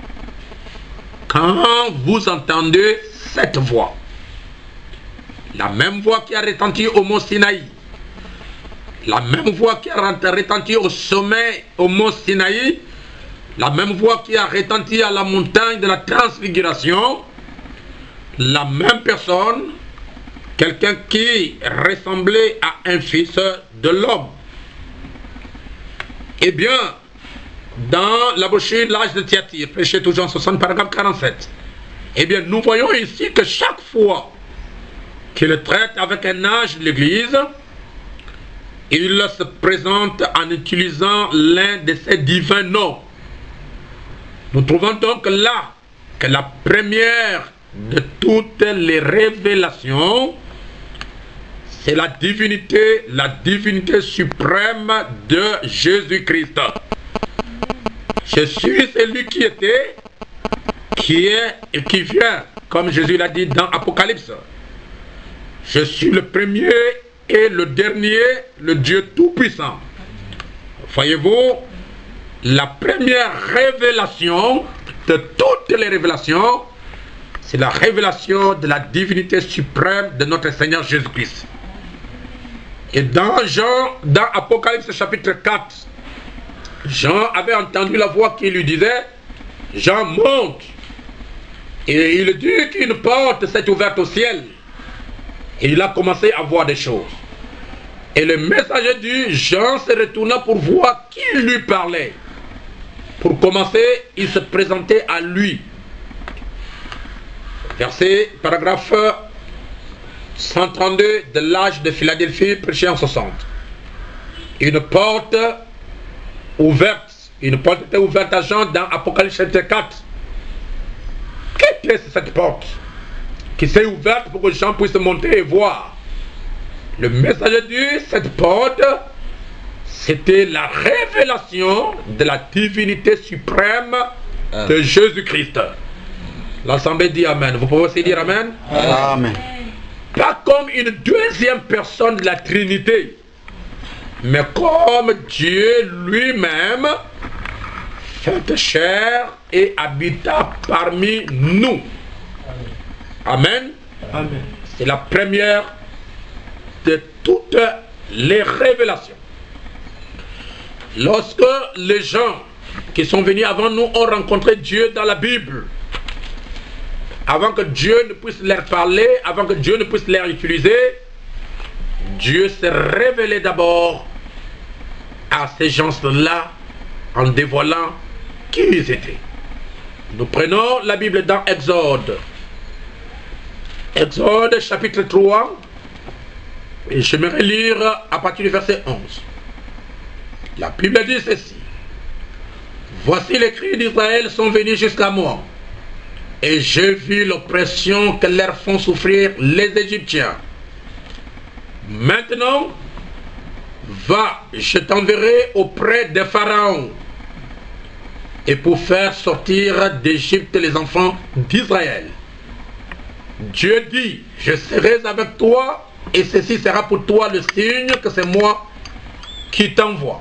quand vous entendez cette voix. La même voix qui a retenti au mont Sinaï, la même voix qui a retenti au sommet au mont Sinaï, la même voix qui a retenti à la montagne de la transfiguration, la même personne, quelqu'un qui ressemblait à un fils de l'homme. Eh bien, dans la brochure L'âge de Thyatire, prêché toujours en soixante, paragraphe quarante-sept, eh bien, nous voyons ici que chaque fois qu'il traite avec un âge de l'Église, il se présente en utilisant l'un de ses divins noms. Nous trouvons donc là que la première de toutes les révélations, c'est la divinité, la divinité suprême de Jésus-Christ. Je suis celui qui était, qui est et qui vient, comme Jésus l'a dit dans Apocalypse. Je suis le premier et le dernier, le Dieu Tout-Puissant. Voyez-vous, la première révélation de toutes les révélations, c'est la révélation de la divinité suprême de notre Seigneur Jésus-Christ. Et dans Jean, dans Apocalypse chapitre quatre, Jean avait entendu la voix qui lui disait, Jean monte. Et il dit qu'une porte s'est ouverte au ciel. Et il a commencé à voir des choses. Et le messager dit, Jean se retourna pour voir qui lui parlait. Pour commencer, il se présentait à lui. Verset, paragraphe cent trente-deux de l'âge de Philadelphie, prêché en soixante. Une porte ouverte, une porte était ouverte à Jean dans Apocalypse chapitre quatre. Qu'était cette porte qui s'est ouverte pour que Jean puisse monter et voir? Le messager dit, cette porte, c'était la révélation de la divinité suprême de Jésus-Christ. L'Assemblée dit Amen. Vous pouvez aussi dire Amen. Amen. Pas comme une deuxième personne de la Trinité, mais comme Dieu lui-même, fait chair et habita parmi nous. Amen. Amen. C'est la première de toutes les révélations. Lorsque les gens qui sont venus avant nous ont rencontré Dieu dans la Bible, avant que Dieu ne puisse leur parler, avant que Dieu ne puisse les utiliser, Dieu s'est révélé d'abord à ces gens-là en dévoilant qui ils étaient. Nous prenons la Bible dans Exode. Exode chapitre trois. Et je vais lire à partir du verset onze. La Bible dit ceci. Voici les cris d'Israël sont venus jusqu'à moi. Et j'ai vu l'oppression que leur font souffrir les Égyptiens. Maintenant, va, je t'enverrai auprès de Pharaon. Et pour faire sortir d'Égypte les enfants d'Israël. Dieu dit, je serai avec toi, et ceci sera pour toi le signe que c'est moi qui t'envoie.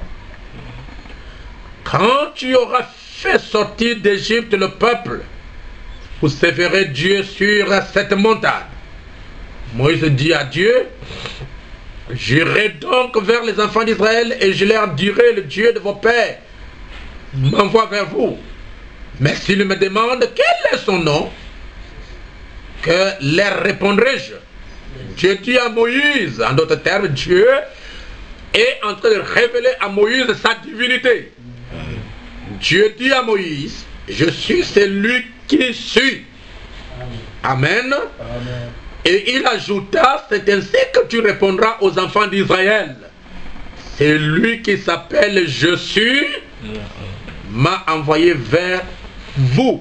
Quand tu auras fait sortir d'Égypte le peuple, vous sévérez Dieu sur cette montagne. Moïse dit à Dieu, j'irai donc vers les enfants d'Israël et je leur dirai, le Dieu de vos pères m'envoie vers vous. Mais s'ils me demandent quel est son nom, que leur répondrai-je? Dieu dit à Moïse, en d'autres termes, Dieu est en train de révéler à Moïse sa divinité. Dieu dit à Moïse, je suis celui qui suis. Amen. Amen. Et il ajouta, c'est ainsi que tu répondras aux enfants d'Israël. C'est lui qui s'appelle Je suis, m'a envoyé vers vous.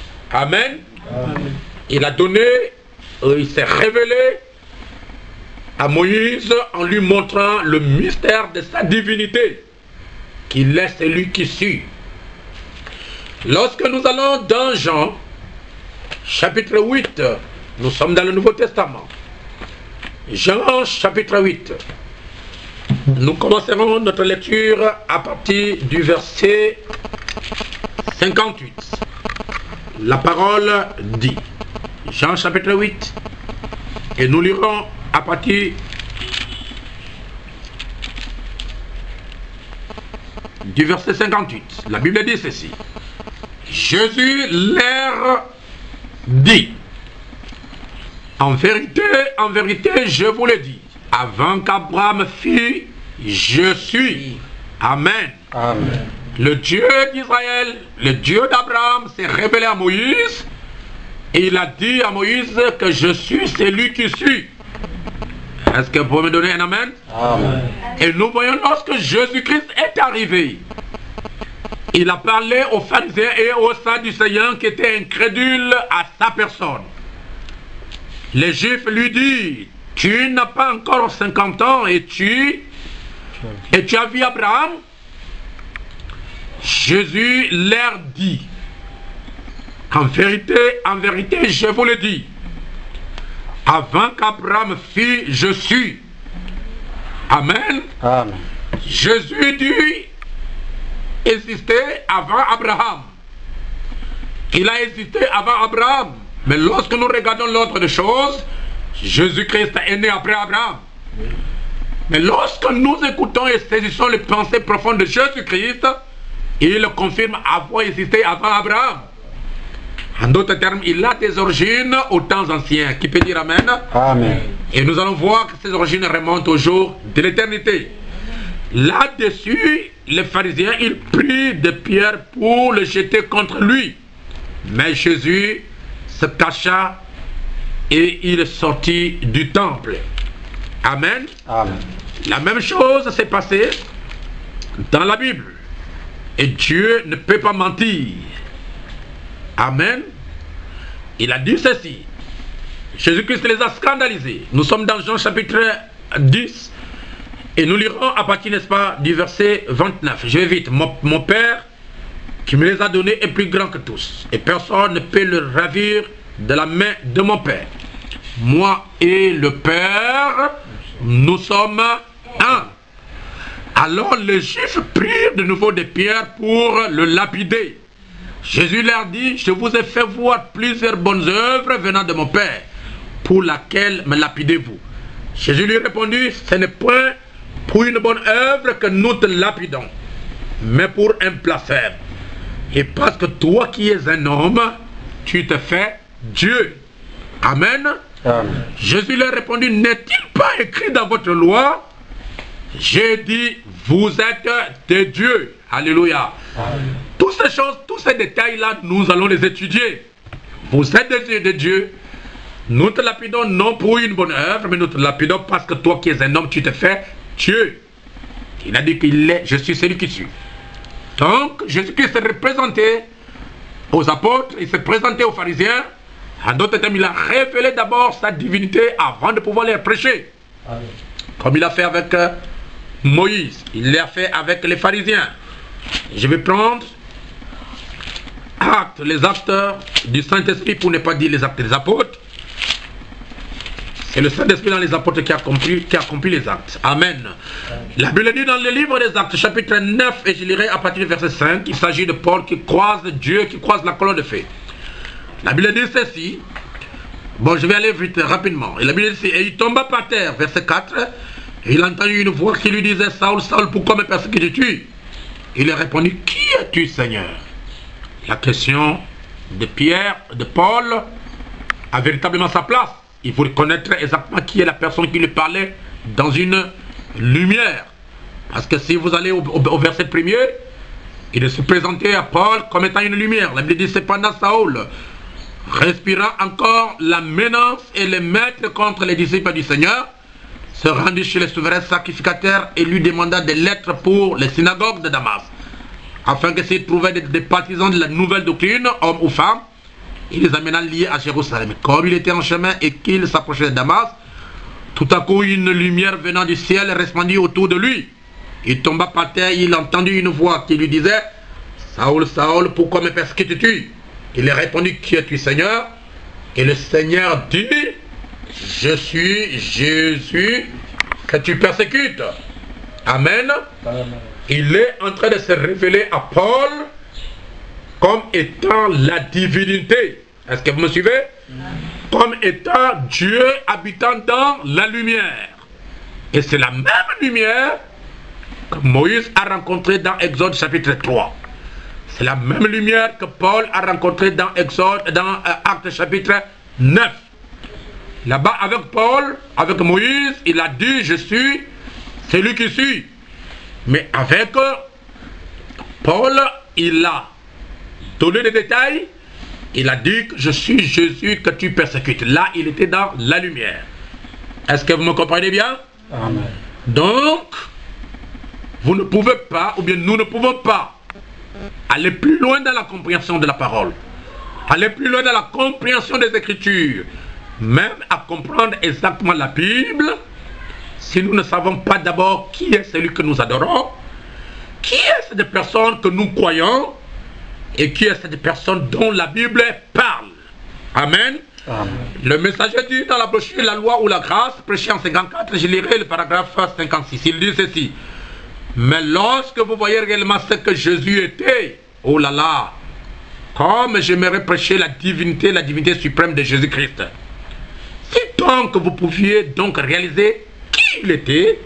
Amen. Amen. Il a donné, il s'est révélé à Moïse en lui montrant le mystère de sa divinité, qu'il est celui qui suit. Lorsque nous allons dans Jean, chapitre huit, nous sommes dans le Nouveau Testament. Jean, chapitre huit. Nous commencerons notre lecture à partir du verset cinquante-huit. La parole dit, Jean, chapitre huit, et nous lirons à partir du verset cinquante-huit. La Bible dit ceci. Jésus leur dit, en vérité, en vérité, je vous le dis, avant qu'Abraham fût, je suis. Amen. Amen. Le Dieu d'Israël, le Dieu d'Abraham s'est révélé à Moïse et il a dit à Moïse que je suis celui qui suis. Est-ce que vous pouvez me donner un amen? Amen. Et nous voyons lorsque Jésus-Christ est arrivé, il a parlé aux pharisiens et aux sadducéens qui étaient incrédules à sa personne. Les Juifs lui disent, tu n'as pas encore cinquante ans et tu, et tu as vu Abraham? Jésus leur dit, en vérité, en vérité, je vous le dis, avant qu'Abraham fût, je suis. Amen. Amen. Jésus dut exister avant Abraham. Il a existé avant Abraham. Mais lorsque nous regardons l'ordre des choses, Jésus-Christ est né après Abraham. Mais lorsque nous écoutons et saisissons les pensées profondes de Jésus-Christ, il confirme avoir existé avant Abraham. En d'autres termes, il a des origines aux temps anciens. Qui peut dire Amen? Amen. Et nous allons voir que ces origines remontent au jour de l'éternité. Là-dessus, les pharisiens, ils prirent des pierres pour le jeter contre lui. Mais Jésus se cacha et il est sorti du temple. Amen. Amen. La même chose s'est passée dans la Bible. Et Dieu ne peut pas mentir. Amen. Il a dit ceci. Jésus-Christ les a scandalisés. Nous sommes dans Jean chapitre dix. Et nous lirons à partir, n'est-ce pas, du verset vingt-neuf. Je vais vite. Mon, mon Père qui me les a donnés est plus grand que tous. Et personne ne peut le ravir de la main de mon Père. Moi et le Père, nous sommes un. Alors les Juifs prirent de nouveau des pierres pour le lapider. Jésus leur dit, je vous ai fait voir plusieurs bonnes œuvres venant de mon Père, pour laquelle me lapidez-vous? Jésus lui répondit, ce n'est point pour une bonne œuvre que nous te lapidons, mais pour un blasphème. Et parce que toi qui es un homme, tu te fais Dieu. Amen. Amen. Jésus leur répondit, n'est-il pas écrit dans votre loi? J'ai dit, vous êtes des dieux. Alléluia. Amen. Toutes ces choses, tous ces détails-là, nous allons les étudier. Vous êtes des dieux, des dieux. Nous te lapidons non pour une bonne œuvre, mais nous te lapidons parce que toi qui es un homme, tu te fais Dieu. Il a dit qu'il est, je suis celui qui suis. Donc, Jésus-Christ s'est représenté aux apôtres, il s'est présenté aux pharisiens. En d'autres termes, il a révélé d'abord sa divinité avant de pouvoir les prêcher. Amen. Comme il a fait avec euh, Moïse, il l'a fait avec les pharisiens. Je vais prendre actes, les actes du Saint-Esprit pour ne pas dire les actes des apôtres. C'est le Saint-Esprit dans les apôtres qui a accompli, qui a accompli les actes. Amen. Amen. La Bible dit dans le livre des actes, chapitre neuf, et je lirai à partir du verset cinq, il s'agit de Paul qui croise Dieu, qui croise la colonne de feu. La Bible dit ceci. Bon, je vais aller vite, rapidement. Et la Bible dit ceci. Et il tomba par terre, verset quatre. Et il entendit une voix qui lui disait, Saul, Saul, pourquoi me persécutes-tu? Il a répondu, qui es-tu, Seigneur? La question de Pierre, de Paul, a véritablement sa place. Il faut connaître exactement qui est la personne qui lui parlait dans une lumière. Parce que si vous allez au, au, au verset premier, il se présentait à Paul comme étant une lumière. La Bible dit, cependant Saul, respirant encore la menace et les maîtres contre les disciples du Seigneur, se rendit chez les souverains sacrificateurs et lui demanda des lettres pour les synagogues de Damas, afin que s'il trouvait des, des partisans de la nouvelle doctrine, hommes ou femmes, il les amena liés à Jérusalem. Comme il était en chemin et qu'il s'approchait de Damas, Tout à coup, une lumière venant du ciel répandit autour de lui. Il tomba par terre, il entendit une voix qui lui disait « Saoul, Saoul, pourquoi me persécutes-tu » Il répondit « Qui es-tu, Seigneur ?» Et le Seigneur dit « Je suis Jésus que tu persécutes. » Amen. Amen. Il est en train de se révéler à Paul comme étant la divinité. Est-ce que vous me suivez? Comme étant Dieu habitant dans la lumière. Et c'est la même lumière que Moïse a rencontrée dans Exode chapitre trois. C'est la même lumière que Paul a rencontrée dans Exode, dans euh, Actes chapitre neuf. Là-bas avec Paul, avec Moïse, il a dit je suis celui qui suis. Mais avec Paul, il a donné des détails. Il a dit que je suis Jésus que tu persécutes. Là, il était dans la lumière. Est-ce que vous me comprenez bien? Amen. Donc, vous ne pouvez pas, ou bien nous ne pouvons pas, aller plus loin dans la compréhension de la parole. Aller plus loin dans la compréhension des Écritures. Même à comprendre exactement la Bible, si nous ne savons pas d'abord qui est celui que nous adorons, qui est cette personne que nous croyons, et qui est cette personne dont la Bible parle. Amen. Amen. Le messager dit dans la brochure La loi ou la grâce, prêché en cinquante-quatre, je lirai le paragraphe cinquante-six. Il dit ceci. Mais lorsque vous voyez réellement ce que Jésus était, oh là là, comme j'aimerais prêcher la divinité, la divinité suprême de Jésus-Christ. Si donc vous pouviez donc réaliser qui il était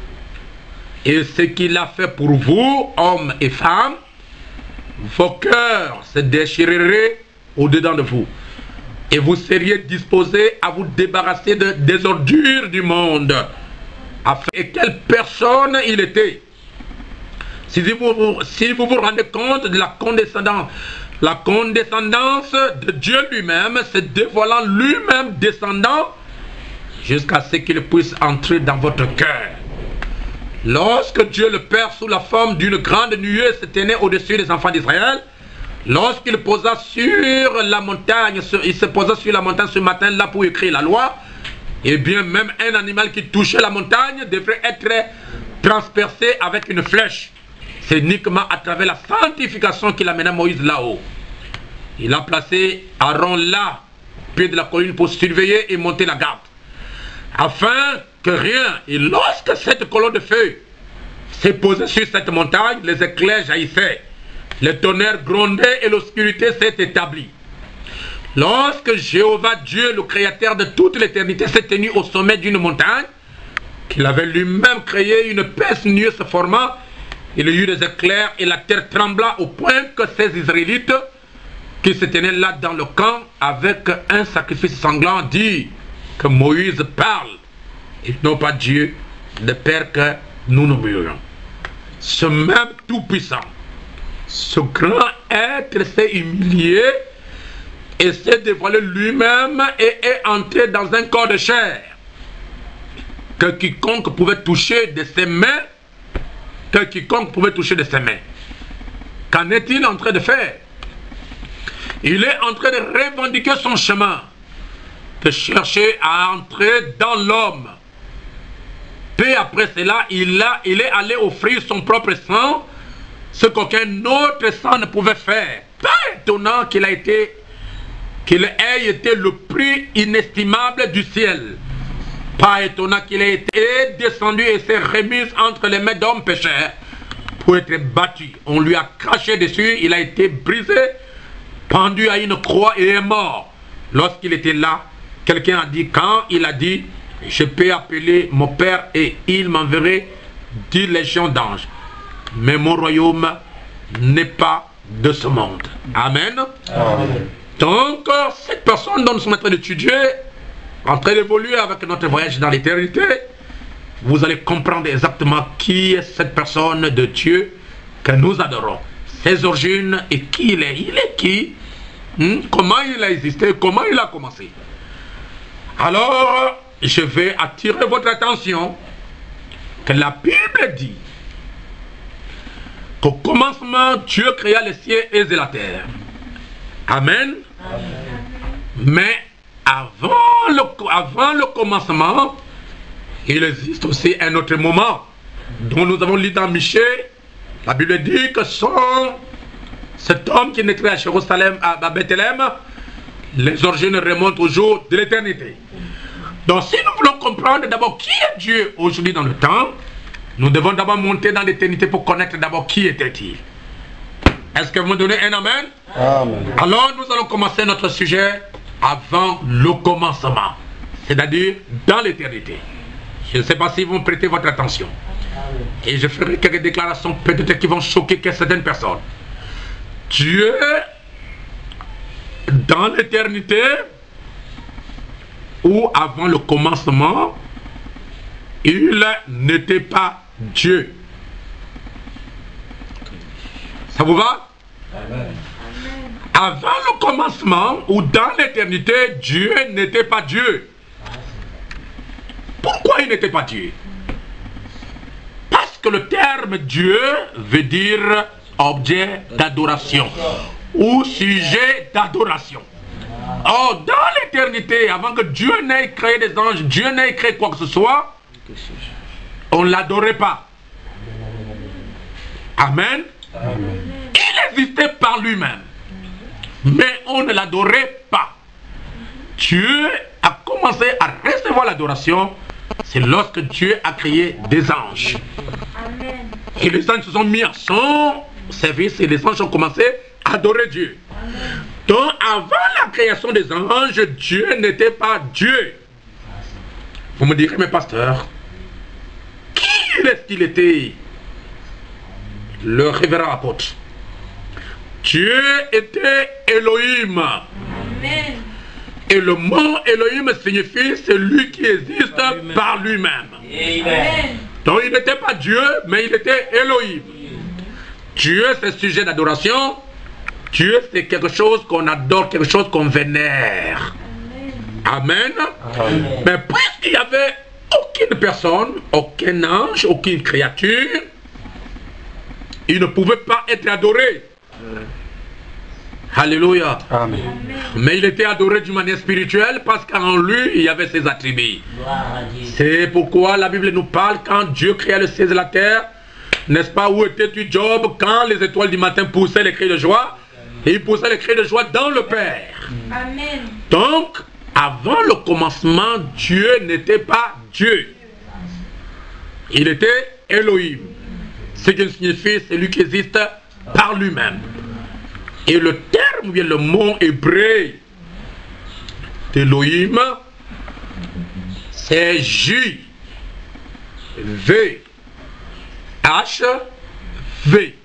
et ce qu'il a fait pour vous, hommes et femmes, vos cœurs se déchireraient au-dedans de vous. Et vous seriez disposés à vous débarrasser de, des ordures du monde. Afin, et quelle personne il était. Si vous, si vous vous rendez compte de la condescendance, la condescendance de Dieu lui-même, se dévoilant lui-même descendant jusqu'à ce qu'il puisse entrer dans votre cœur. Lorsque Dieu le Père, sous la forme d'une grande nuée, se tenait au-dessus des enfants d'Israël, lorsqu'il posa sur la montagne, sur, il se posa sur la montagne ce matin-là pour écrire la loi, et bien même un animal qui touchait la montagne devrait être transpercé avec une flèche. C'est uniquement à travers la sanctification qu'il amena Moïse là-haut. Il a placé Aaron là, pied de la colline, pour surveiller et monter la garde. Afin que rien, et lorsque cette colonne de feu s'est posée sur cette montagne, les éclairs jaillissaient, le tonnerre grondait et l'obscurité s'est établie. Lorsque Jéhovah Dieu, le créateur de toute l'éternité, s'est tenu au sommet d'une montagne, qu'il avait lui-même créé, une épaisse nuée se formant, il y eut des éclairs et la terre trembla au point que ces Israélites qui se tenaient là dans le camp avec un sacrifice sanglant dit que Moïse parle et non pas Dieu, de peur que nous nous mourions. Ce même tout-puissant, ce grand être s'est humilié et s'est dévoilé lui-même et est entré dans un corps de chair que quiconque pouvait toucher de ses mains, que quiconque pouvait toucher de ses mains. Qu'en est-il en train de faire? Il est en train de revendiquer son chemin, de chercher à entrer dans l'homme. Peu après cela, il, a, il est allé offrir son propre sang, ce qu'aucun autre sang ne pouvait faire. Pas étonnant qu'il a été, qu'il ait été le prix inestimable du ciel. Pas étonnant qu'il ait été descendu et s'est remis entre les mains d'hommes pécheurs pour être battu. On lui a craché dessus, il a été brisé, pendu à une croix et est mort. Lorsqu'il était là, quelqu'un a dit, quand il a dit, je peux appeler mon Père et il m'enverrait dix légions d'anges. Mais mon royaume n'est pas de ce monde. Amen. Amen. Donc, cette personne dont nous sommes en train d'étudier, en train d'évoluer avec notre voyage dans l'éternité, vous allez comprendre exactement qui est cette personne de Dieu que nous adorons. Ses origines et qui il est. Il est qui? Hmm? Comment il a existé? Comment il a commencé? Alors, je vais attirer votre attention que la Bible dit qu'au commencement, Dieu créa les cieux et la terre. Amen. Amen. Mais avant le, avant le commencement, il existe aussi un autre moment dont nous avons lu dans Michée. La Bible dit que sans cet homme qui naîtrait à Jérusalem, à Bethléem, les origines remontent au jour de l'éternité. Donc si nous voulons comprendre d'abord qui est Dieu aujourd'hui dans le temps, nous devons d'abord monter dans l'éternité pour connaître d'abord qui était-il. Est-ce que vous me donnez un amen? Amen. Alors nous allons commencer notre sujet avant le commencement, c'est-à-dire dans l'éternité. Je ne sais pas si vous me prêtez votre attention. Et je ferai quelques déclarations peut-être qui vont choquer certaines personnes. Dieu, dans l'éternité, ou avant le commencement, il n'était pas Dieu. Ça vous va? Amen. Avant le commencement, ou dans l'éternité, Dieu n'était pas Dieu. Pourquoi il n'était pas Dieu? Parce que le terme Dieu veut dire objet d'adoration ou sujet d'adoration. Or, dans l'éternité, avant que Dieu n'ait créé des anges, Dieu n'ait créé quoi que ce soit, on ne l'adorait pas. Amen. Amen. Il existait par lui-même, mais on ne l'adorait pas. Dieu a commencé à recevoir l'adoration, c'est lorsque Dieu a créé des anges. Amen. Et les anges se sont mis à son service et les anges ont commencé à adorer Dieu. Amen. Donc avant la création des anges, Dieu n'était pas Dieu. Vous me direz, mais pasteur, qui est-ce qu'il était? Le révérend apôtre. Dieu était Elohim. Amen. Et le mot Elohim signifie celui qui existe par lui-même. Amen. Donc il n'était pas Dieu, mais il était Elohim. Dieu, c'est sujet d'adoration. Dieu, c'est quelque chose qu'on adore, quelque chose qu'on vénère. Amen. Amen. Mais puisqu'il n'y avait aucune personne, aucun ange, aucune créature, il ne pouvait pas être adoré. Alléluia. Amen. Mais il était adoré d'une manière spirituelle parce qu'en lui, il y avait ses attributs. C'est pourquoi la Bible nous parle quand Dieu créa le ciel et la terre. N'est-ce pas, où étais-tu, Job, quand les étoiles du matin poussaient les cris de joie? Et il poussait les cris de joie dans le Père. Amen. Donc, avant le commencement, Dieu n'était pas Dieu. Il était Elohim. Ce qui signifie celui qui existe par lui-même. Et le terme, bien le mot hébreu d'Elohim, c'est J V H V.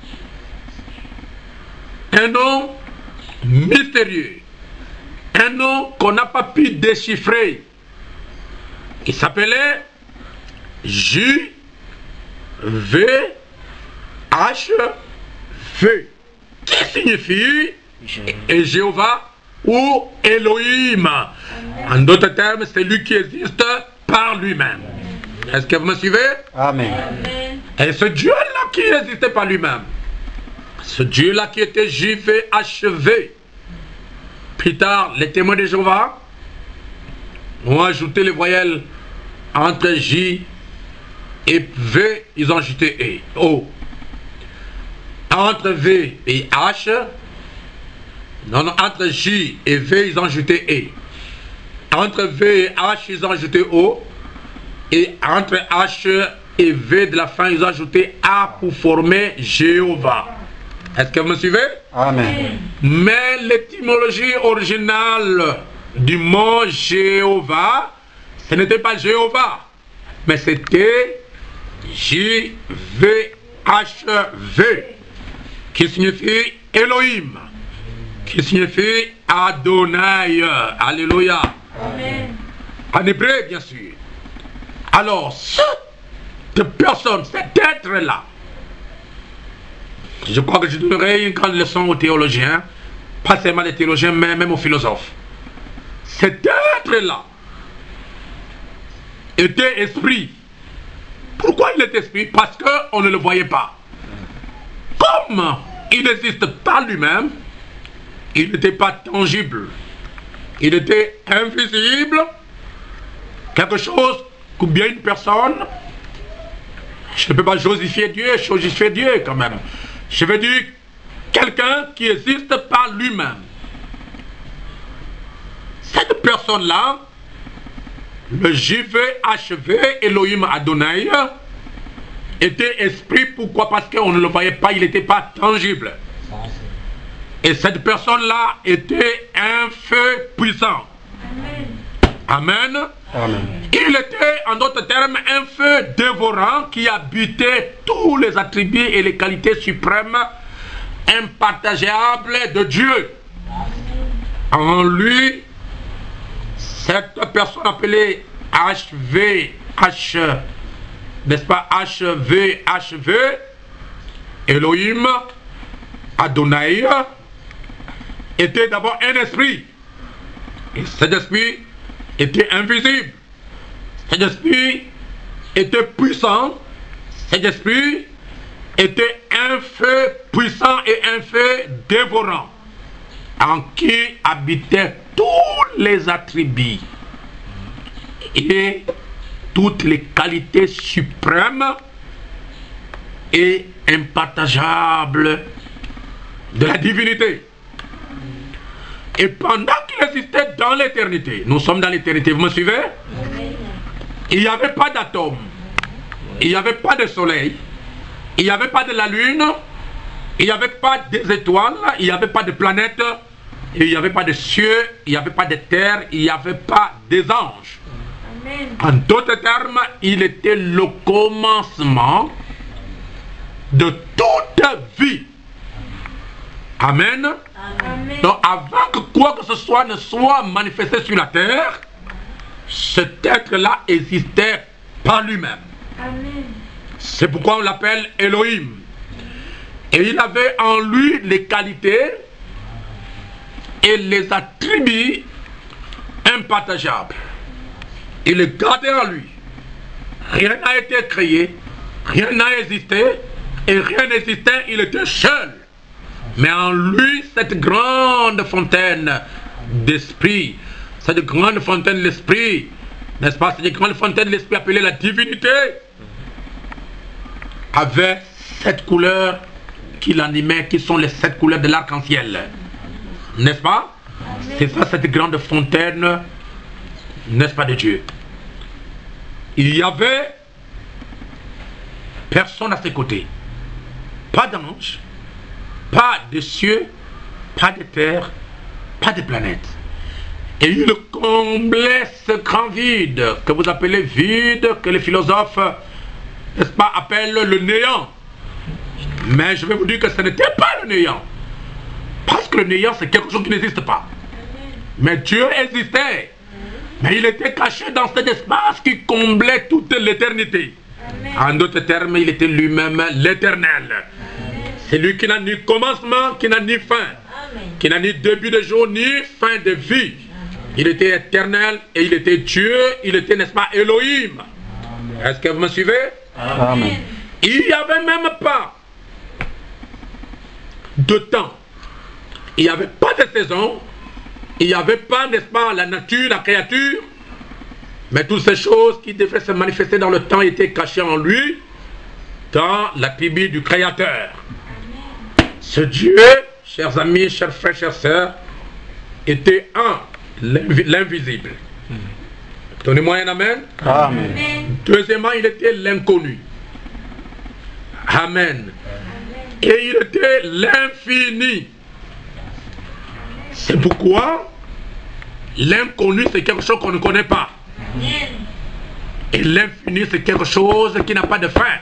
Un nom mystérieux. Un nom qu'on n'a pas pu déchiffrer. Il s'appelait J V H V. Qui signifie et Jéhovah ou Elohim. En d'autres termes, c'est lui qui existe par lui-même. Est-ce que vous me suivez? Amen. Et ce Dieu-là qui existait par lui-même, ce Dieu-là qui était J V H V, plus tard, les témoins de Jéhovah ont ajouté les voyelles entre J et V, ils ont ajouté E, O. Entre V et H, non, non, entre J et V, ils ont ajouté E. Entre V et H, ils ont ajouté O. Et entre H et V de la fin, ils ont ajouté A pour former Jéhovah. Est-ce que vous me suivez? Amen. Mais l'étymologie originale du mot Jéhovah, ce n'était pas Jéhovah, mais c'était J V H V, qui signifie Elohim, qui signifie Adonai. Alléluia. Amen. En hébreu, bien sûr. Alors, cette personne, cet être-là, je crois que je donnerai une grande leçon aux théologiens, pas seulement les théologiens, mais même aux philosophes. Cet être-là était esprit. Pourquoi il est esprit? Parce qu'on ne le voyait pas. Comme il n'existe pas lui-même, il n'était pas tangible. Il était invisible, quelque chose ou bien une personne, je ne peux pas josifier Dieu, josifier Dieu quand même. Je veux dire quelqu'un qui existe par lui-même. Cette personne-là, le J V H V Elohim Adonai, était esprit. Pourquoi? Parce qu'on ne le voyait pas, il n'était pas tangible. Et cette personne-là était un feu puissant. Amen. Amen. Il était, en d'autres termes, un feu dévorant qui habitait tous les attributs et les qualités suprêmes impartageables de Dieu. En lui, cette personne appelée H V H, n'est-ce pas, H V H V, Elohim Adonai, était d'abord un esprit. Et cet esprit était invisible. Cet esprit était puissant. Cet esprit était un feu puissant et un feu dévorant, en qui habitaient tous les attributs et toutes les qualités suprêmes et impartageables de la divinité. Et pendant qu'il existait dans l'éternité, nous sommes dans l'éternité, vous me suivez? Il n'y avait pas d'atome, il n'y avait pas de soleil, il n'y avait pas de la lune, il n'y avait pas des étoiles, il n'y avait pas de planètes, il n'y avait pas de cieux, il n'y avait pas de terre, il n'y avait pas des anges. Amen. En d'autres termes, il était le commencement de toute vie. Amen. Amen. Donc avant que quoi que ce soit ne soit manifesté sur la terre, cet être-là existait par lui-même. C'est pourquoi on l'appelle Elohim. Et il avait en lui les qualités et les attributs impartageables. Il les gardait en lui. Rien n'a été créé, rien n'a existé, et rien n'existait, il était seul. Mais en lui, cette grande fontaine d'esprit, cette grande fontaine de l'esprit, n'est-ce pas, cette grande fontaine de l'esprit appelée la divinité, avait sept couleurs qui l'animaient, qui sont les sept couleurs de l'arc-en-ciel. N'est-ce pas? C'est ça, cette grande fontaine, n'est-ce pas, de Dieu. Il y avait personne à ses côtés. Pas d'ange, pas de cieux, pas de terre, pas de planète. Et il comblait ce grand vide, que vous appelez vide, que les philosophes, n'est-ce pas, appellent le néant. Mais je vais vous dire que ce n'était pas le néant. Parce que le néant, c'est quelque chose qui n'existe pas. Mais Dieu existait. Mais il était caché dans cet espace qui comblait toute l'éternité. En d'autres termes, il était lui-même l'éternel. C'est lui qui n'a ni commencement, qui n'a ni fin. Amen. Qui n'a ni début de jour, ni fin de vie. Il était éternel et il était Dieu. Il était, n'est-ce pas, Elohim. Est-ce que vous me suivez? Amen. Il n'y avait même pas de temps. Il n'y avait pas de saison. Il n'y avait pas, n'est-ce pas, la nature, la créature. Mais toutes ces choses qui devaient se manifester dans le temps étaient cachées en lui, dans l'attribut du Créateur. Ce Dieu, chers amis, chers frères, chères sœurs, était un, l'invisible. Donnez-moi un amen. Amen. Deuxièmement, il était l'inconnu. Amen. Et il était l'infini. C'est pourquoi l'inconnu, c'est quelque chose qu'on ne connaît pas. Et l'infini, c'est quelque chose qui n'a pas de fin.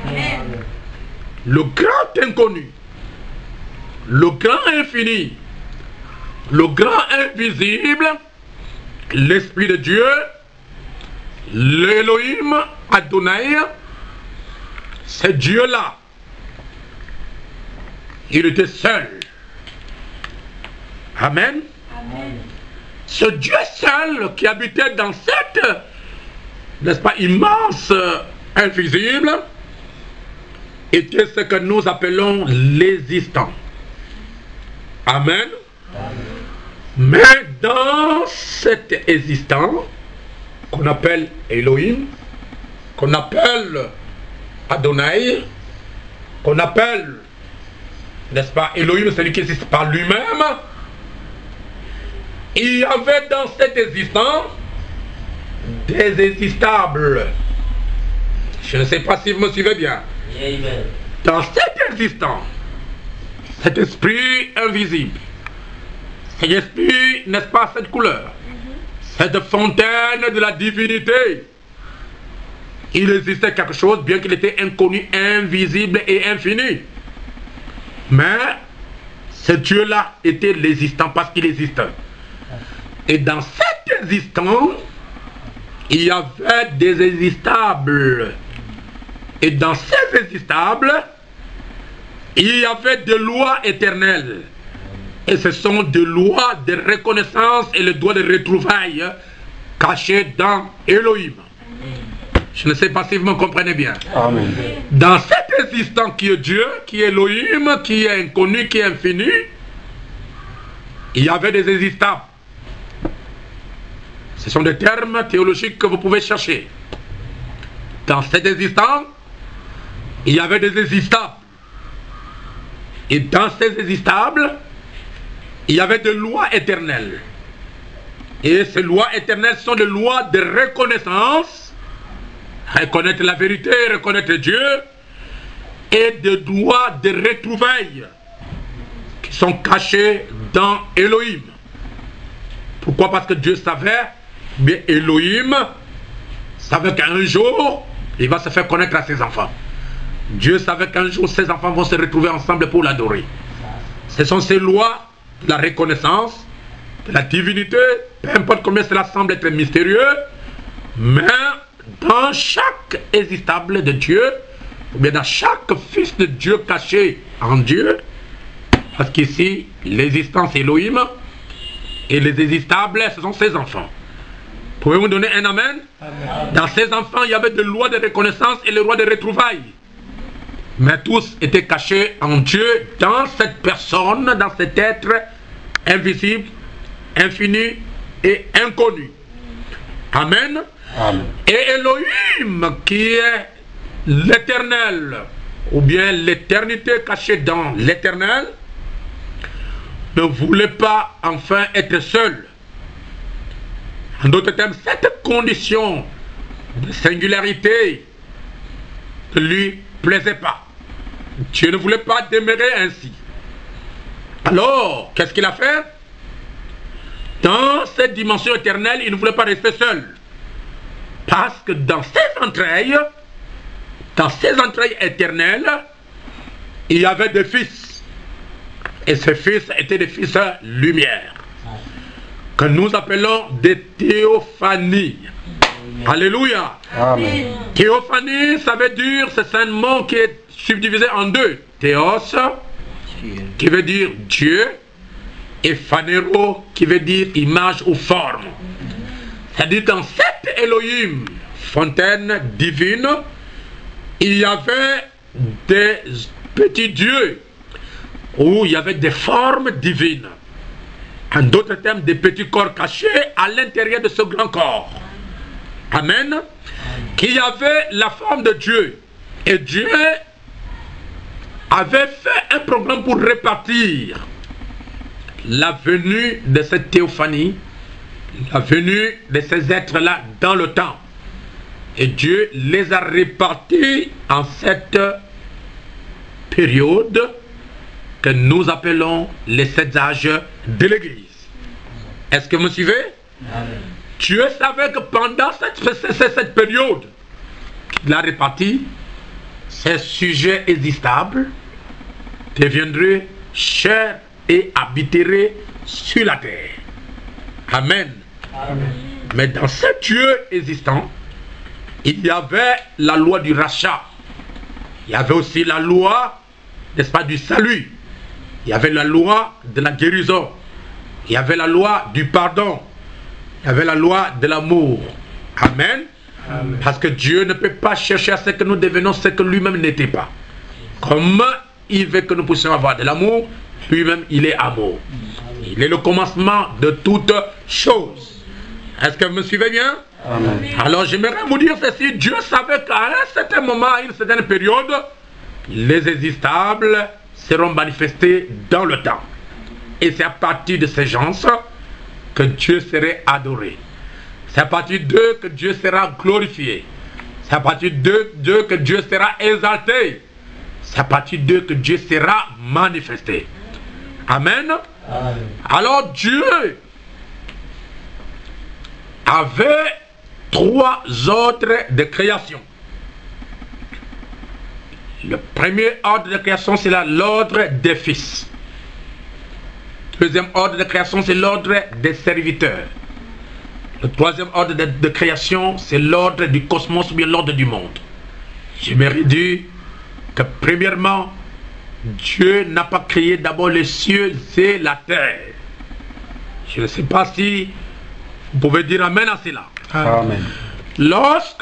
Le grand inconnu, le grand infini, le grand invisible, l'Esprit de Dieu, l'Elohim Adonai, c'est Dieu-là. Il était seul. Amen. Amen. Ce Dieu seul qui habitait dans cette, n'est-ce pas, immense invisible, était ce que nous appelons l'existant. Amen. Amen. Mais dans cet existant, qu'on appelle Elohim, qu'on appelle Adonai, qu'on appelle, n'est-ce pas, Elohim, celui qui existe par lui-même, il y avait dans cet existant des existables. Je ne sais pas si vous me suivez bien. Dans cet existant, cet esprit invisible, cet esprit, n'est-ce pas, cette couleur, cette fontaine de la divinité, il existait quelque chose, bien qu'il était inconnu, invisible et infini. Mais ce Dieu-là était l'existant parce qu'il existe. Et dans cet existant, il y avait des existables. Et dans ces existables, il y avait des lois éternelles. Et ce sont des lois de reconnaissance et les lois de retrouvailles cachées dans Elohim. Je ne sais pas si vous me comprenez bien. Amen. Dans cet existant qui est Dieu, qui est Elohim, qui est inconnu, qui est infini, il y avait des existables. Ce sont des termes théologiques que vous pouvez chercher. Dans cet existant, il y avait des existables. Et dans ces existables, il y avait des lois éternelles. Et ces lois éternelles sont des lois de reconnaissance, reconnaître la vérité, reconnaître Dieu, et des lois de retrouvailles qui sont cachées dans Elohim. Pourquoi? Parce que Dieu savait, bien Elohim savait qu'un jour, il va se faire connaître à ses enfants. Dieu savait qu'un jour, ses enfants vont se retrouver ensemble pour l'adorer. Ce sont ces lois de la reconnaissance, de la divinité, peu importe combien cela semble être mystérieux, mais dans chaque existable de Dieu, ou bien dans chaque fils de Dieu caché en Dieu, parce qu'ici, l'existence Elohim, et les existables, ce sont ses enfants. Pouvez-vous donner un amen? Amen. Dans ces enfants, il y avait des lois de reconnaissance et les lois de retrouvailles. Mais tous étaient cachés en Dieu, dans cette personne, dans cet être invisible, infini et inconnu. Amen. Amen. Et Elohim, qui est l'éternel, ou bien l'éternité cachée dans l'éternel, ne voulait pas enfin être seul. En d'autres termes, cette condition de singularité ne lui plaisait pas. Dieu ne voulait pas demeurer ainsi. Alors, qu'est-ce qu'il a fait? Dans cette dimension éternelle, il ne voulait pas rester seul. Parce que dans ses entrailles, dans ses entrailles éternelles, il y avait des fils. Et ces fils étaient des fils lumière, que nous appelons des théophanies. Alléluia. Amen. Théophanie, ça veut dire, c'est un mot qui est subdivisé en deux. Théos, qui veut dire Dieu, et phanero, qui veut dire image ou forme. C'est-à-dire, dans cette Elohim, fontaine divine, il y avait des petits dieux, où il y avait des formes divines. En d'autres termes, des petits corps cachés à l'intérieur de ce grand corps. Amen. Qui avait la forme de Dieu. Et Dieu avait fait un programme pour répartir la venue de cette théophanie, la venue de ces êtres-là dans le temps. Et Dieu les a répartis en cette période que nous appelons les sept âges de l'Église. Est-ce que vous me suivez? Amen. Dieu savait que pendant cette, cette, cette période qu'il a réparti, ces sujets existables deviendraient chers et habiteraient sur la terre. Amen. Amen. Mais dans ce Dieu existant, il y avait la loi du rachat. Il y avait aussi la loi, n'est-ce pas, du salut. Il y avait la loi de la guérison. Il y avait la loi du pardon. Il y avait la loi de l'amour. Amen. Amen. Parce que Dieu ne peut pas chercher à ce que nous devenions ce que lui-même n'était pas. Comme il veut que nous puissions avoir de l'amour, lui-même il est amour. Il est le commencement de toutes choses. Est-ce que vous me suivez bien? Amen. Alors j'aimerais vous dire ceci, Dieu savait qu'à un certain moment, à une certaine période, les existables seront manifestés dans le temps. Et c'est à partir de ces gens que Dieu serait adoré. C'est à partir d'eux que Dieu sera glorifié. C'est à partir d'eux que Dieu sera exalté. C'est à partir d'eux que Dieu sera manifesté. Amen. Amen. Alors Dieu avait trois ordres de création. Le premier ordre de création, c'est l'ordre des fils. Le deuxième ordre de création, c'est l'ordre des serviteurs. Le troisième ordre de, de création, c'est l'ordre du cosmos ou bien l'ordre du monde. Je me dit que premièrement, Dieu n'a pas créé d'abord les cieux et la terre. Je ne sais pas si vous pouvez dire amen à cela. Amen. Lorsque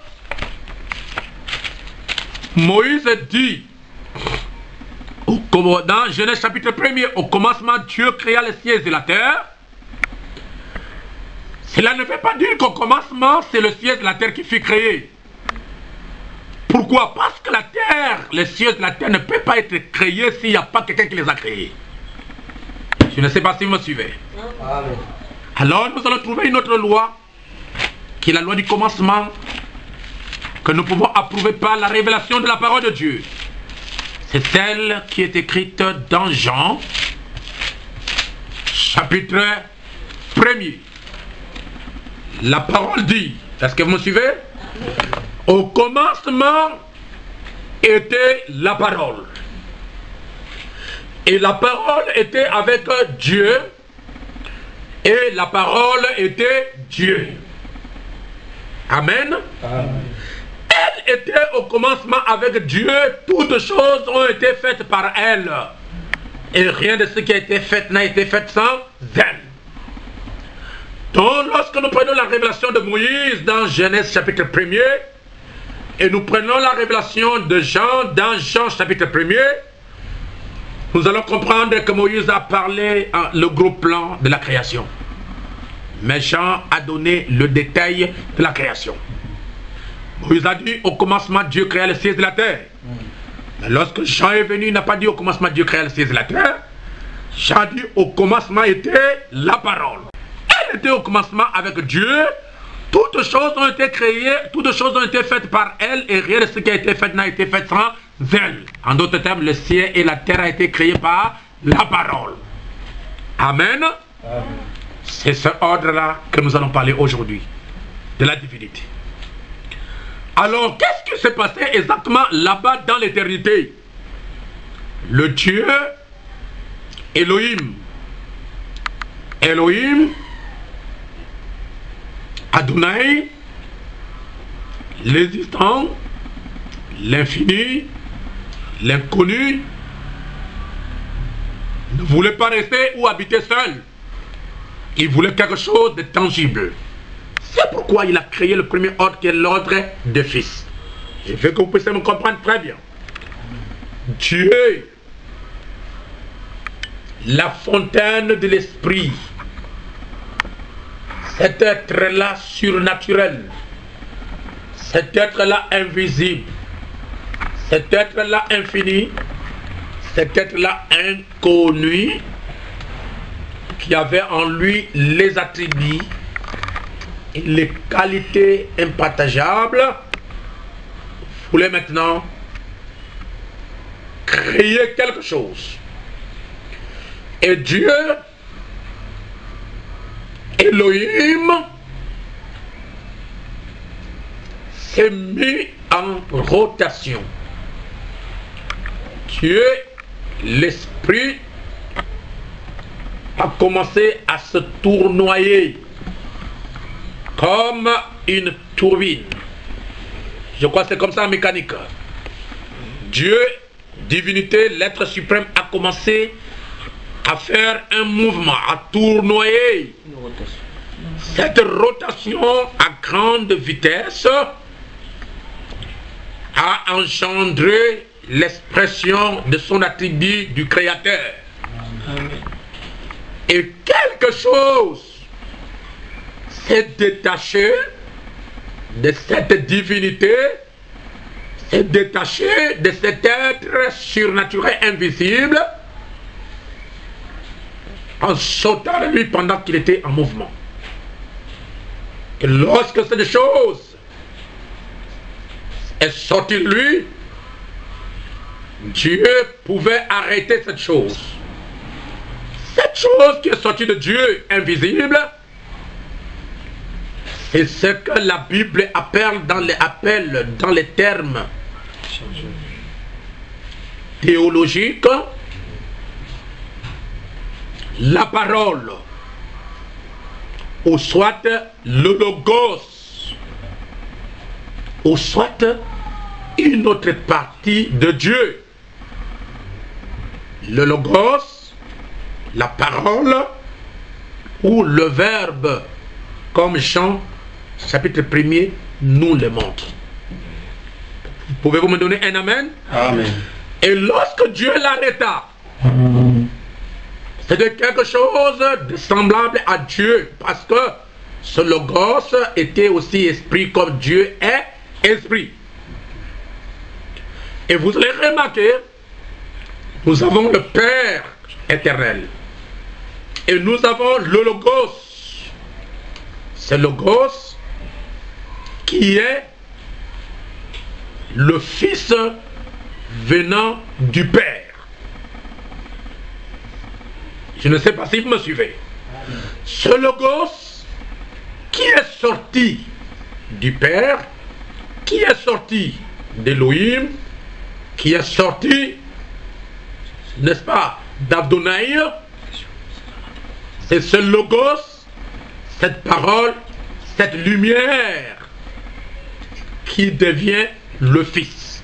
Moïse dit, dans Genèse chapitre premier, au commencement Dieu créa les cieux et la terre, cela ne veut pas dire qu'au commencement c'est le ciel et la terre qui fut créé. Pourquoi? Parce que la terre, les cieux et la terre ne peuvent pas être créés s'il n'y a pas quelqu'un qui les a créés. Je ne sais pas si vous me suivez. Amen. Alors nous allons trouver une autre loi, qui est la loi du commencement, que nous pouvons approuver par la révélation de la parole de Dieu. C'est celle qui est écrite dans Jean, chapitre premier. La parole dit, est-ce que vous me suivez? Au commencement était la parole. Et la parole était avec Dieu. Et la parole était Dieu. Amen. Amen. Elle était au commencement avec Dieu. Toutes choses ont été faites par elle. Et rien de ce qui a été fait n'a été fait sans elle. Donc lorsque nous prenons la révélation de Moïse dans Genèse chapitre premier, et nous prenons la révélation de Jean dans Jean chapitre premier, nous allons comprendre que Moïse a parlé hein, le gros plan de la création. Mais Jean a donné le détail de la création. Moïse a dit au commencement Dieu créa les cieux et la terre. Mais lorsque Jean est venu, il n'a pas dit au commencement Dieu créa les cieux et la terre. Jean a dit au commencement était la parole. Elle était au commencement avec Dieu. Toutes choses ont été créées, toutes choses ont été faites par elle, et rien de ce qui a été fait n'a été fait sans elle. En d'autres termes, le ciel et la terre a été créés par la parole. Amen. Amen. C'est ce ordre-là que nous allons parler aujourd'hui, de la divinité. Alors, qu'est-ce qui s'est passé exactement là-bas dans l'éternité? Le Dieu Elohim. Elohim, Adonai, l'existant, l'infini, l'inconnu, ne voulait pas rester ou habiter seul. Il voulait quelque chose de tangible. C'est pourquoi il a créé le premier ordre qui est l'ordre des fils. Je veux que vous puissiez me comprendre très bien. Dieu, la fontaine de l'esprit, cet être-là surnaturel, cet être-là invisible, cet être-là infini, cet être-là inconnu, qui avait en lui les attributs, les qualités impartageables, voulait maintenant créer quelque chose. Et Dieu, Elohim, s'est mis en rotation. Dieu, l'esprit, a commencé à se tournoyer comme une turbine. Je crois que c'est comme ça en mécanique. Dieu, divinité, l'être suprême, a commencé à faire un mouvement, à tournoyer. Cette rotation à grande vitesse a engendré l'expression de son attribut du Créateur. Amen. Et quelque chose s'est détaché de cette divinité, s'est détaché de cet être surnaturel invisible en sautant de lui pendant qu'il était en mouvement. Et lorsque cette chose est sortie de lui, Dieu pouvait arrêter cette chose. Cette chose qui est sortie de Dieu invisible, c'est ce que la Bible appelle dans les, appelle dans les termes théologiques la parole, ou soit le logos, ou soit une autre partie de Dieu. Le logos, la parole, ou le verbe, comme Jean chapitre premier nous le montre. Pouvez-vous me donner un amen? Amen. Et lorsque Dieu l'arrêta, c'était quelque chose de semblable à Dieu, parce que ce logos était aussi esprit comme Dieu est esprit. Et vous allez remarquer, nous avons le Père éternel. Et nous avons le logos. C'est le logos qui est le Fils venant du Père. Je ne sais pas si vous me suivez. Ce logos qui est sorti du Père, qui est sorti d'Élohim, qui est sorti, n'est-ce pas, d'Adonai, c'est ce logos, cette parole, cette lumière qui devient le Fils.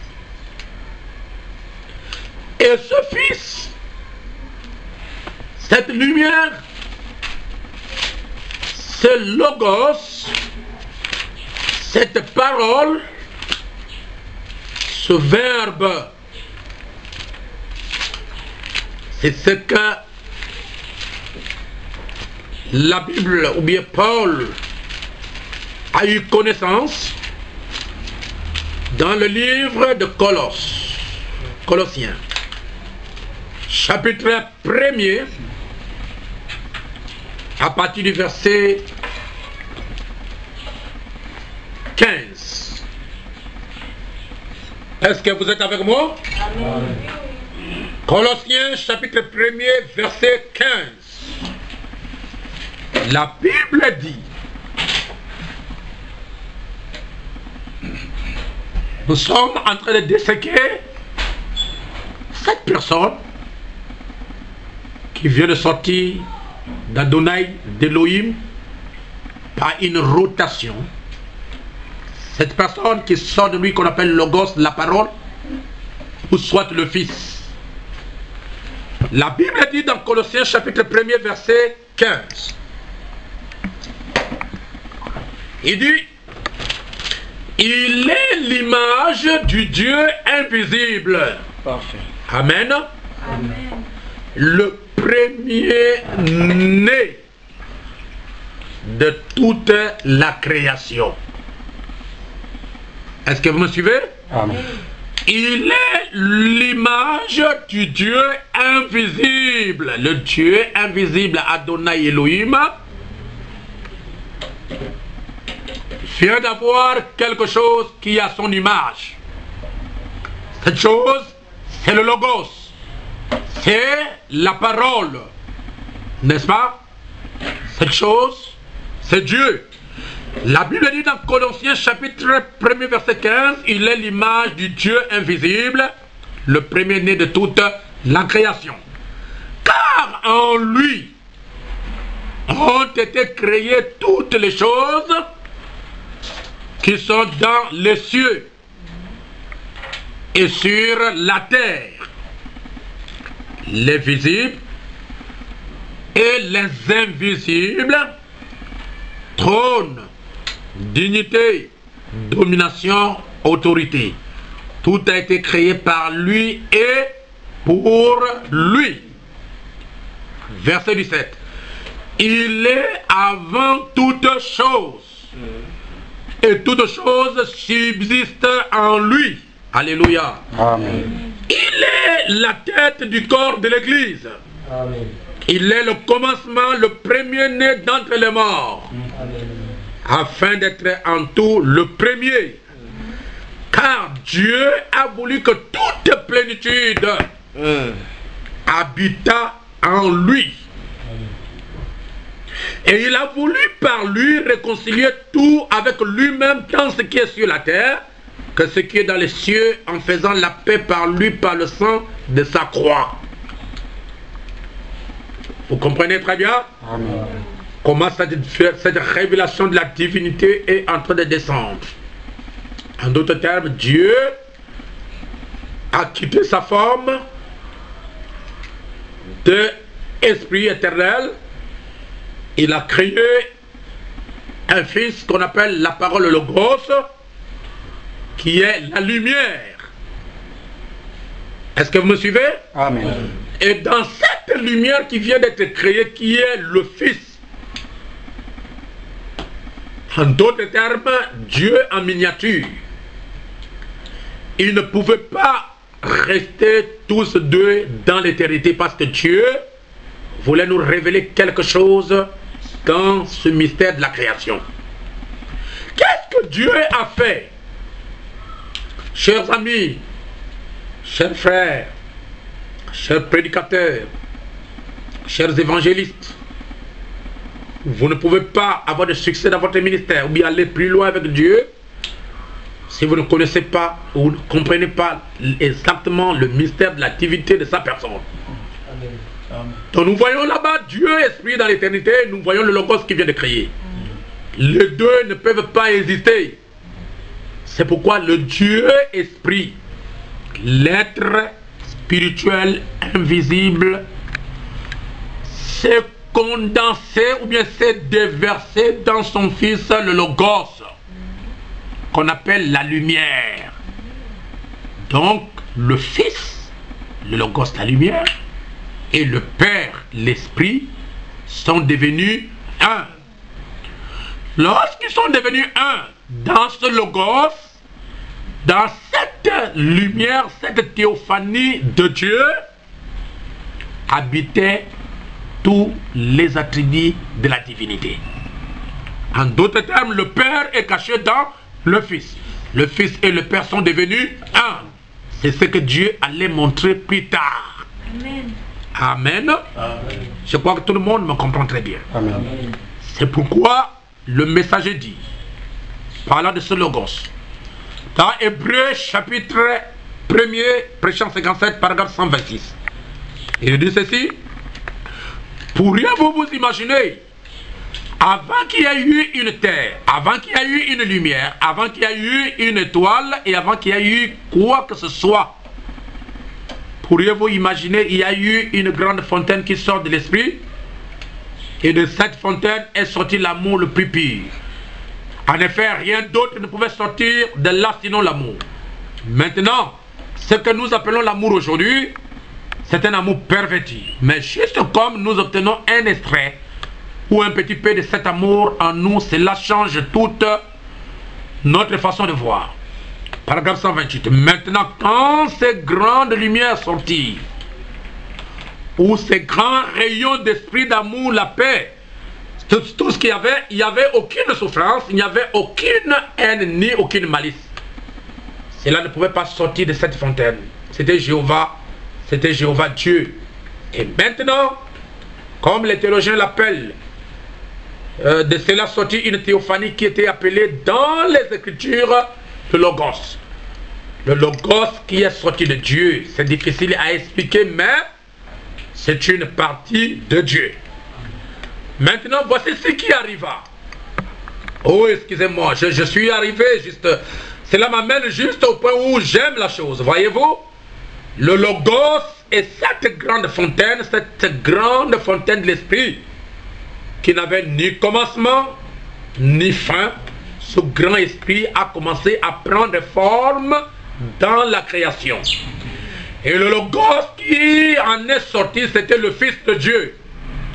Et ce Fils, cette lumière, ce logos, cette parole, ce verbe, c'est ce que la Bible ou bien Paul a eu connaissance dans le livre de Colosse, Colossiens, chapitre premier, à partir du verset quinze. Est-ce que vous êtes avec moi? Amen. Colossiens chapitre premier, verset quinze. La Bible dit: nous sommes en train de disséquer cette personne qui vient de sortir d'Adonai, d'Élohim, par une rotation. Cette personne qui sort de lui, qu'on appelle le Logos, la parole, ou soit le Fils. La Bible dit dans Colossiens chapitre premier, verset quinze. Il dit: il est l'image du Dieu invisible. Parfait. Amen. Amen. Le premier-né de toute la création. Est-ce que vous me suivez? Amen. Il est l'image du Dieu invisible. Le Dieu invisible, Adonai Elohim, vient d'avoir quelque chose qui a son image. Cette chose, c'est le Logos. C'est la parole. N'est-ce pas? Cette chose, c'est Dieu. La Bible dit dans Colossiens chapitre premier verset quinze, il est l'image du Dieu invisible, le premier-né de toute la création. Car en lui ont été créées toutes les choses qui sont dans les cieux et sur la terre, les visibles et les invisibles, trône, dignité, domination, autorité. Tout a été créé par lui et pour lui. Verset dix-sept. Il est avant toute chose. Et toute chose subsiste en lui. Alléluia. Amen. Il est la tête du corps de l'Église. Amen. Il est le commencement, le premier-né d'entre les morts. Amen. Afin d'être en tout le premier. Car Dieu a voulu que toute plénitude habita en lui. Et il a voulu par lui réconcilier tout avec lui-même, tant ce qui est sur la terre que ce qui est dans les cieux, en faisant la paix par lui, par le sang de sa croix. Vous comprenez très bien? Amen. Comment cette, cette révélation de la divinité est en train de descendre. En d'autres termes, Dieu a quitté sa forme d'esprit éternel. Il a créé un fils qu'on appelle la parole Logos, qui est la lumière. Est-ce que vous me suivez? Amen. Et dans cette lumière qui vient d'être créée, qui est le Fils, en d'autres termes, Dieu en miniature, ils ne pouvaient pas rester tous deux dans l'éternité parce que Dieu voulait nous révéler quelque chose dans ce mystère de la création. Qu'est-ce que Dieu a fait? Chers amis, chers frères, chers prédicateurs, chers évangélistes, vous ne pouvez pas avoir de succès dans votre ministère ou bien aller plus loin avec Dieu si vous ne connaissez pas ou ne comprenez pas exactement le mystère de la divinité de sa personne. Amen. Amen. Donc nous voyons là-bas Dieu esprit dans l'éternité, nous voyons le Logos qui vient de créer. Les deux ne peuvent pas exister. C'est pourquoi le Dieu esprit, l'être spirituel invisible, s'est condensé ou bien s'est déversé dans son fils le Logos, qu'on appelle la lumière. Donc le fils, le Logos, la lumière, et le Père, l'Esprit, sont devenus un. Lorsqu'ils sont devenus un dans ce Logos, dans cette lumière, cette théophanie de Dieu, habitaient tous les attributs de la divinité. En d'autres termes, le Père est caché dans le Fils. Le Fils et le Père sont devenus un. C'est ce que Dieu allait montrer plus tard. Amen. Amen. Amen. Je crois que tout le monde me comprend très bien. Amen. C'est pourquoi le messager dit, parlant de ce Logos, dans Hébreux chapitre premier, prêchant cinquante-sept, paragraphe cent vingt-six, il dit ceci: pourriez-vous vous imaginer, avant qu'il y ait eu une terre, avant qu'il y ait eu une lumière, avant qu'il y ait eu une étoile et avant qu'il y ait eu quoi que ce soit, pourriez-vous imaginer, il y a eu une grande fontaine qui sort de l'esprit, et de cette fontaine est sorti l'amour le plus pur. En effet, rien d'autre ne pouvait sortir de là sinon l'amour. Maintenant, ce que nous appelons l'amour aujourd'hui, c'est un amour perverti. Mais juste comme nous obtenons un extrait ou un petit peu de cet amour en nous, cela change toute notre façon de voir. Paragraphe cent vingt-huit. Maintenant, quand ces grandes lumières sortirent, ou ces grands rayons d'esprit, d'amour, la paix, tout, tout ce qu'il y avait, il n'y avait aucune souffrance, il n'y avait aucune haine ni aucune malice. Cela ne pouvait pas sortir de cette fontaine. C'était Jéhovah, c'était Jéhovah Dieu. Et maintenant, comme les théologiens l'appellent, euh, de cela sortit une théophanie qui était appelée dans les Écritures le Logos. Le Logos qui est sorti de Dieu. C'est difficile à expliquer, mais c'est une partie de Dieu. Maintenant, voici ce qui arriva. Oh, excusez-moi, je, je suis arrivé juste... Cela m'amène juste au point où j'aime la chose. Voyez-vous, le Logos est cette grande fontaine, cette grande fontaine de l'esprit qui n'avait ni commencement, ni fin. Ce grand esprit a commencé à prendre forme dans la création. Et le Logos qui en est sorti, c'était le Fils de Dieu.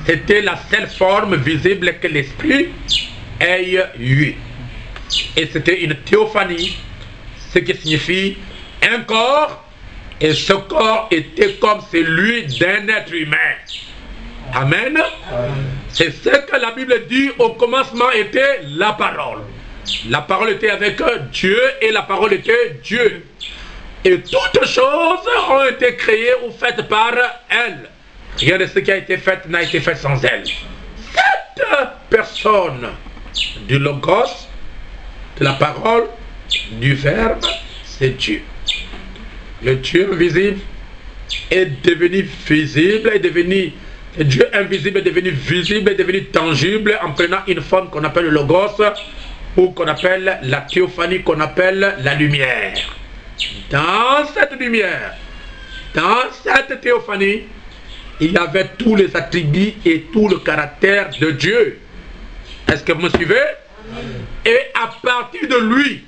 c'était la seule forme visible que l'Esprit ait eue. Et c'était une théophanie, ce qui signifie un corps, et ce corps était comme celui d'un être humain. Amen. C'est ce que la Bible dit, au commencement était la parole. La parole était avec Dieu et la parole était Dieu. Et toutes choses ont été créées ou faites par elle. Rien de ce qui a été fait n'a été fait sans elle. Cette personne du Logos, de la parole, du Verbe, c'est Dieu. Le Dieu invisible est devenu visible, est devenu, le Dieu invisible est devenu visible, est devenu tangible en prenant une forme qu'on appelle le Logos ou qu'on appelle la théophanie, qu'on appelle la lumière. Dans cette lumière, dans cette théophanie, il y avait tous les attributs et tout le caractère de Dieu. Est-ce que vous me suivez? Et à partir de lui,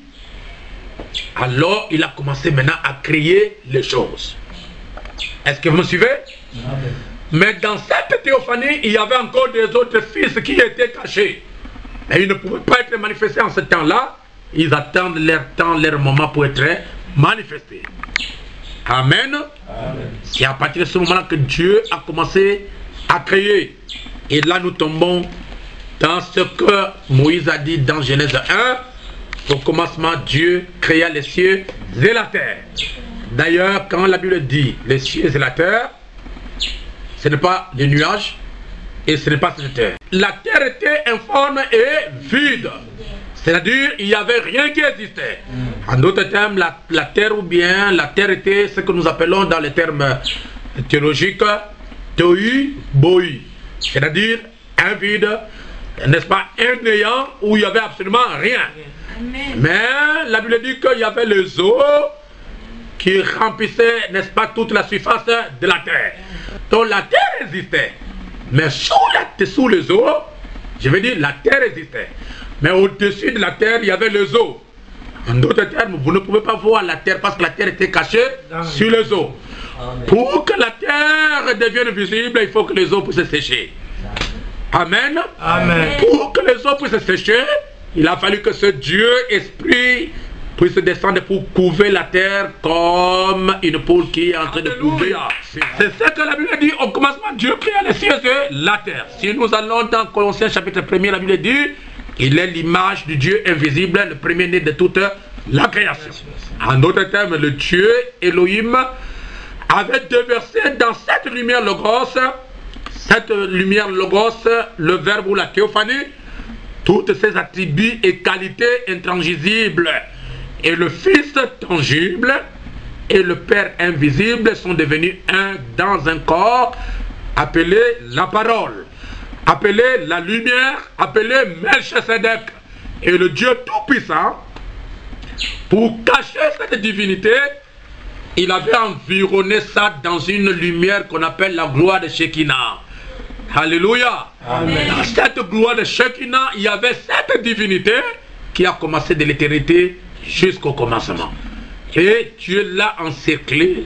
alors il a commencé maintenant à créer les choses. Est-ce que vous me suivez? Amen. Mais dans cette théophanie, il y avait encore des autres fils qui étaient cachés. Et ils ne pouvaient pas être manifestés en ce temps-là. Ils attendent leur temps, leur moment pour être manifestés. Amen. Amen. C'est à partir de ce moment-là que Dieu a commencé à créer. Et là, nous tombons dans ce que Moïse a dit dans Genèse un. Au commencement, Dieu créa les cieux et la terre. D'ailleurs, quand la Bible dit les cieux et la terre, ce n'est pas les nuages et ce n'est pas cette terre. La terre était informe et vide. C'est-à-dire, il n'y avait rien qui existait. En d'autres termes, la, la terre ou bien la terre était ce que nous appelons dans les termes théologiques tohu bohu. C'est-à-dire un vide, n'est-ce pas, un néant où il n'y avait absolument rien. Amen. Mais la Bible dit qu'il y avait les eaux qui remplissaient, n'est-ce pas, toute la surface de la terre. Donc la terre existait. Mais sous, la, sous les eaux, je veux dire, la terre existait. Mais au-dessus de la terre, il y avait les eaux. En d'autres termes, vous ne pouvez pas voir la terre parce que la terre était cachée Amen. Sur les eaux. Amen. Pour que la terre devienne visible, il faut que les eaux puissent sécher. Amen. Amen. Pour que les eaux puissent sécher, il a fallu que ce Dieu esprit puisse descendre pour couver la terre comme une poule qui est en train de couver. C'est ce que la Bible dit. Au commencement, Dieu créa les cieux et la terre. Si nous allons dans Colossiens chapitre premier, la Bible dit il est l'image du Dieu invisible, le premier-né de toute la création. En d'autres termes, le Dieu Elohim avait déversé dans cette lumière Logos, cette lumière Logos, le Verbe ou la théophanie, toutes ses attributs et qualités intransigeables. Et le Fils tangible et le Père invisible sont devenus un dans un corps appelé la parole, appelé la lumière, appelé Melchisedec. Et le Dieu tout-puissant, pour cacher cette divinité, il avait environné ça dans une lumière qu'on appelle la gloire de Shekinah. Alléluia. Amen. Dans cette gloire de Shekinah, il y avait cette divinité qui a commencé de l'éternité jusqu'au commencement. Et Dieu l'a encerclé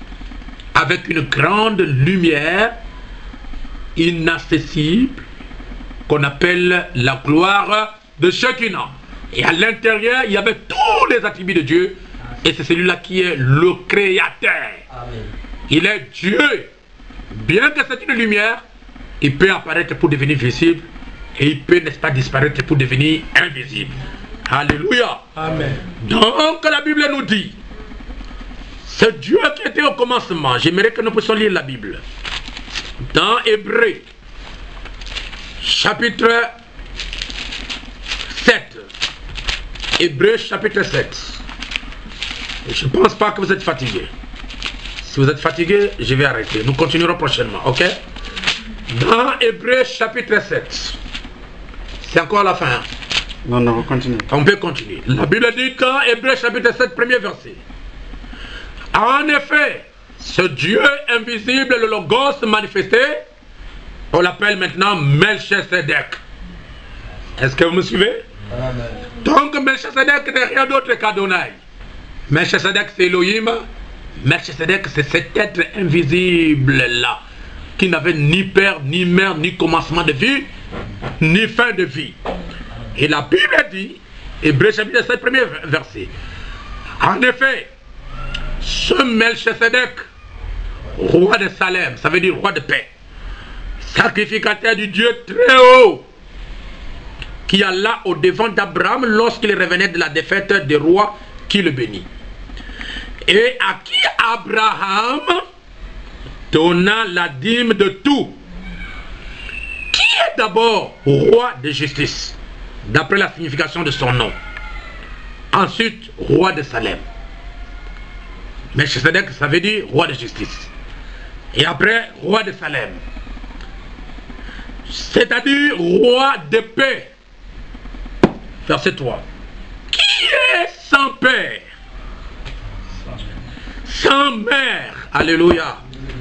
avec une grande lumière inaccessible qu'on appelle la gloire de Shekinah. Et à l'intérieur, il y avait tous les attributs de Dieu. Et c'est celui-là qui est le créateur. Amen. Il est Dieu. Bien que c'est une lumière, il peut apparaître pour devenir visible. Et il peut, n'est-ce pas, disparaître pour devenir invisible. Alléluia. Amen. Donc la Bible nous dit, ce Dieu qui était au commencement, j'aimerais que nous puissions lire la Bible. Dans Hébreux, chapitre sept. Hébreux, chapitre sept. Je ne pense pas que vous êtes fatigué. Si vous êtes fatigué, je vais arrêter. Nous continuerons prochainement, ok? Dans Hébreux, chapitre sept. C'est encore la fin. Non, non, on continue. On peut continuer. La Bible dit qu'en Hébreux chapitre sept, premier verset. En effet, ce Dieu invisible, le Logos manifesté, on l'appelle maintenant Melchisedec. Est-ce que vous me suivez? Amen. Donc Melchisedec n'est rien d'autre qu'Adonai. Melchisedec c'est Elohim. Melchisedec c'est cet être invisible là. qui n'avait ni père, ni mère, ni commencement de vie, ni fin de vie. Et la Bible dit, Hébreux chapitre sept, premier verset, en effet, ce Melchisedec, roi de Salem, ça veut dire roi de paix, sacrificateur du Dieu très haut, qui alla au devant d'Abraham lorsqu'il revenait de la défaite des rois qui le bénit. Et à qui Abraham donna la dîme de tout. Qui est d'abord roi de justice, d'après la signification de son nom. Ensuite, roi de Salem. Mais Melchisedec, ça veut dire roi de justice. Et après, roi de Salem. C'est-à-dire roi de paix. Verset trois. Qui est sans père, sans mère, alléluia,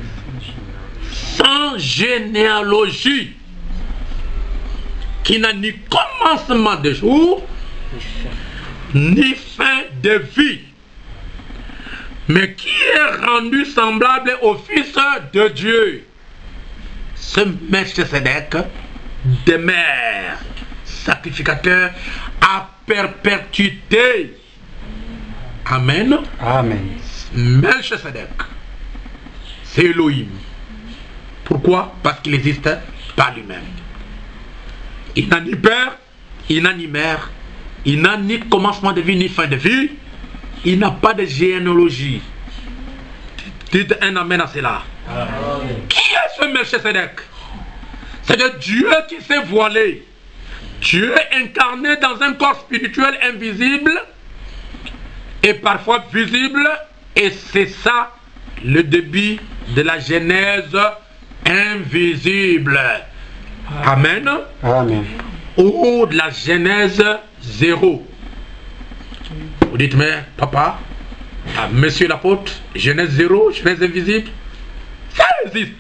sans généalogie, qui n'a ni commencement de jour, ni fin de vie, mais qui est rendu semblable au Fils de Dieu. Ce Melchisedec demeure sacrificateur à perpétuité. Amen. Amen. Melchisedec, c'est Elohim. Pourquoi? Parce qu'il existe par lui-même. Il n'a ni père, il n'a ni mère, il n'a ni commencement de vie, ni fin de vie. Il n'a pas de généalogie. Dites un amen à cela. Amen. Qui est ce Melchisedec? C'est de Dieu qui s'est voilé. Dieu incarné dans un corps spirituel invisible et parfois visible. Et c'est ça le début de la Genèse invisible. Amen. Amen. Ou de la Genèse zéro. Vous dites, mais papa, ah, monsieur l'apôtre, Genèse zéro, Genèse invisible, ça existe.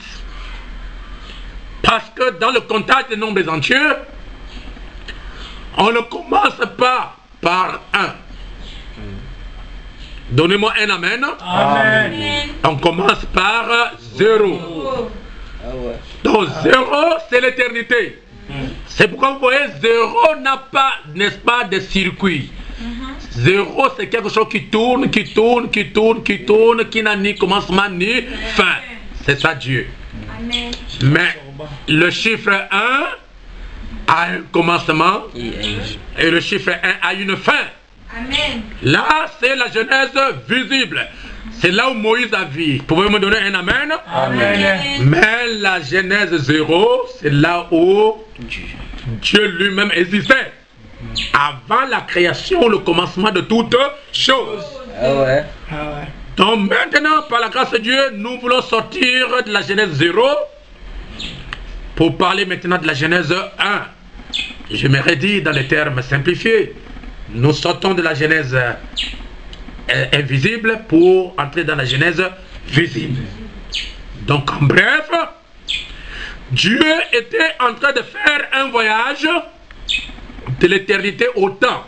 Parce que dans le comptage des nombres entiers, on ne commence pas par un. Donnez-moi un amen. Amen. On commence par zéro. Donc zéro, c'est l'éternité. C'est pourquoi vous voyez, zéro n'a pas, n'est-ce pas, de circuit. Zéro, c'est quelque chose qui tourne, qui tourne, qui tourne, qui tourne, qui n'a ni commencement ni fin. C'est ça Dieu. Amen. Mais le chiffre un a un commencement et le chiffre un a une fin. Amen. Là, c'est la Genèse visible. C'est là où Moïse a vu. Pouvez-vous me donner un amen? Amen. Mais la Genèse zéro, c'est là où Dieu lui-même existait. Avant la création, le commencement de toutes choses. Ah ouais. Ah ouais. Donc maintenant, par la grâce de Dieu, nous voulons sortir de la Genèse zéro pour parler maintenant de la Genèse un. Je m'aurais dit dans les termes simplifiés, nous sortons de la Genèse euh, invisible pour entrer dans la Genèse visible. Donc en bref, Dieu était en train de faire un voyage de l'éternité au temps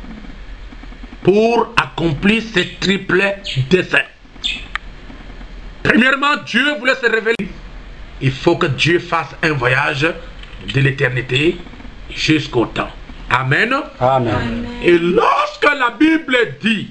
pour accomplir ce triple dessein. Premièrement, Dieu voulait se révéler. Il faut que Dieu fasse un voyage de l'éternité jusqu'au temps. Amen. Amen. Amen. Et lorsque la Bible dit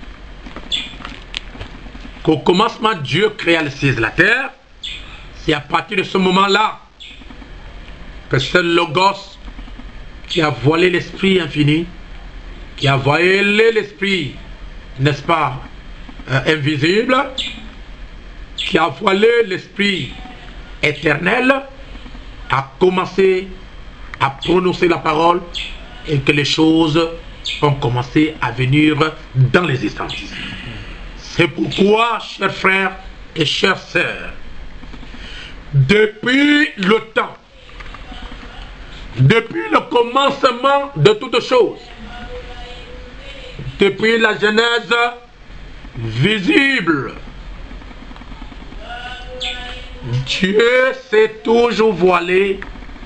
qu'au commencement Dieu créa le ciel et la terre, c'est à partir de ce moment-là que ce Logos qui a voilé l'esprit infini, qui a voilé l'esprit, n'est-ce pas, euh, invisible, qui a voilé l'esprit éternel, a commencé à prononcer la parole et que les choses ont commencé à venir dans l'existence. C'est pourquoi, chers frères et chères sœurs, depuis le temps, depuis le commencement de toutes choses, depuis la Genèse visible, Dieu s'est toujours voilé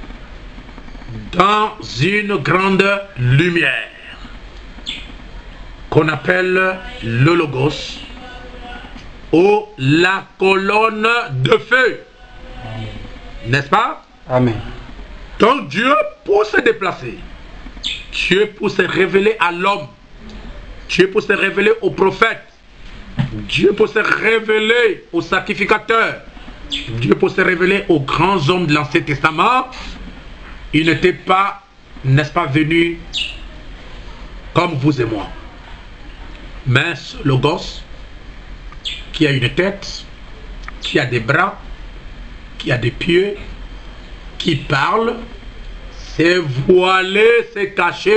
dans une grande lumière qu'on appelle le Logos ou la colonne de feu. N'est-ce pas? Amen. Donc Dieu, pour se déplacer, Dieu pour se révéler à l'homme, Dieu pour se révéler au prophète, Dieu pour se révéler au sacrificateur, Dieu pour se révéler aux grands hommes de l'Ancien Testament, il n'était pas, n'est-ce pas, venu comme vous et moi. Mais ce Logos, qui a une tête, qui a des bras, qui a des pieds, qui parle, s'est voilé, s'est caché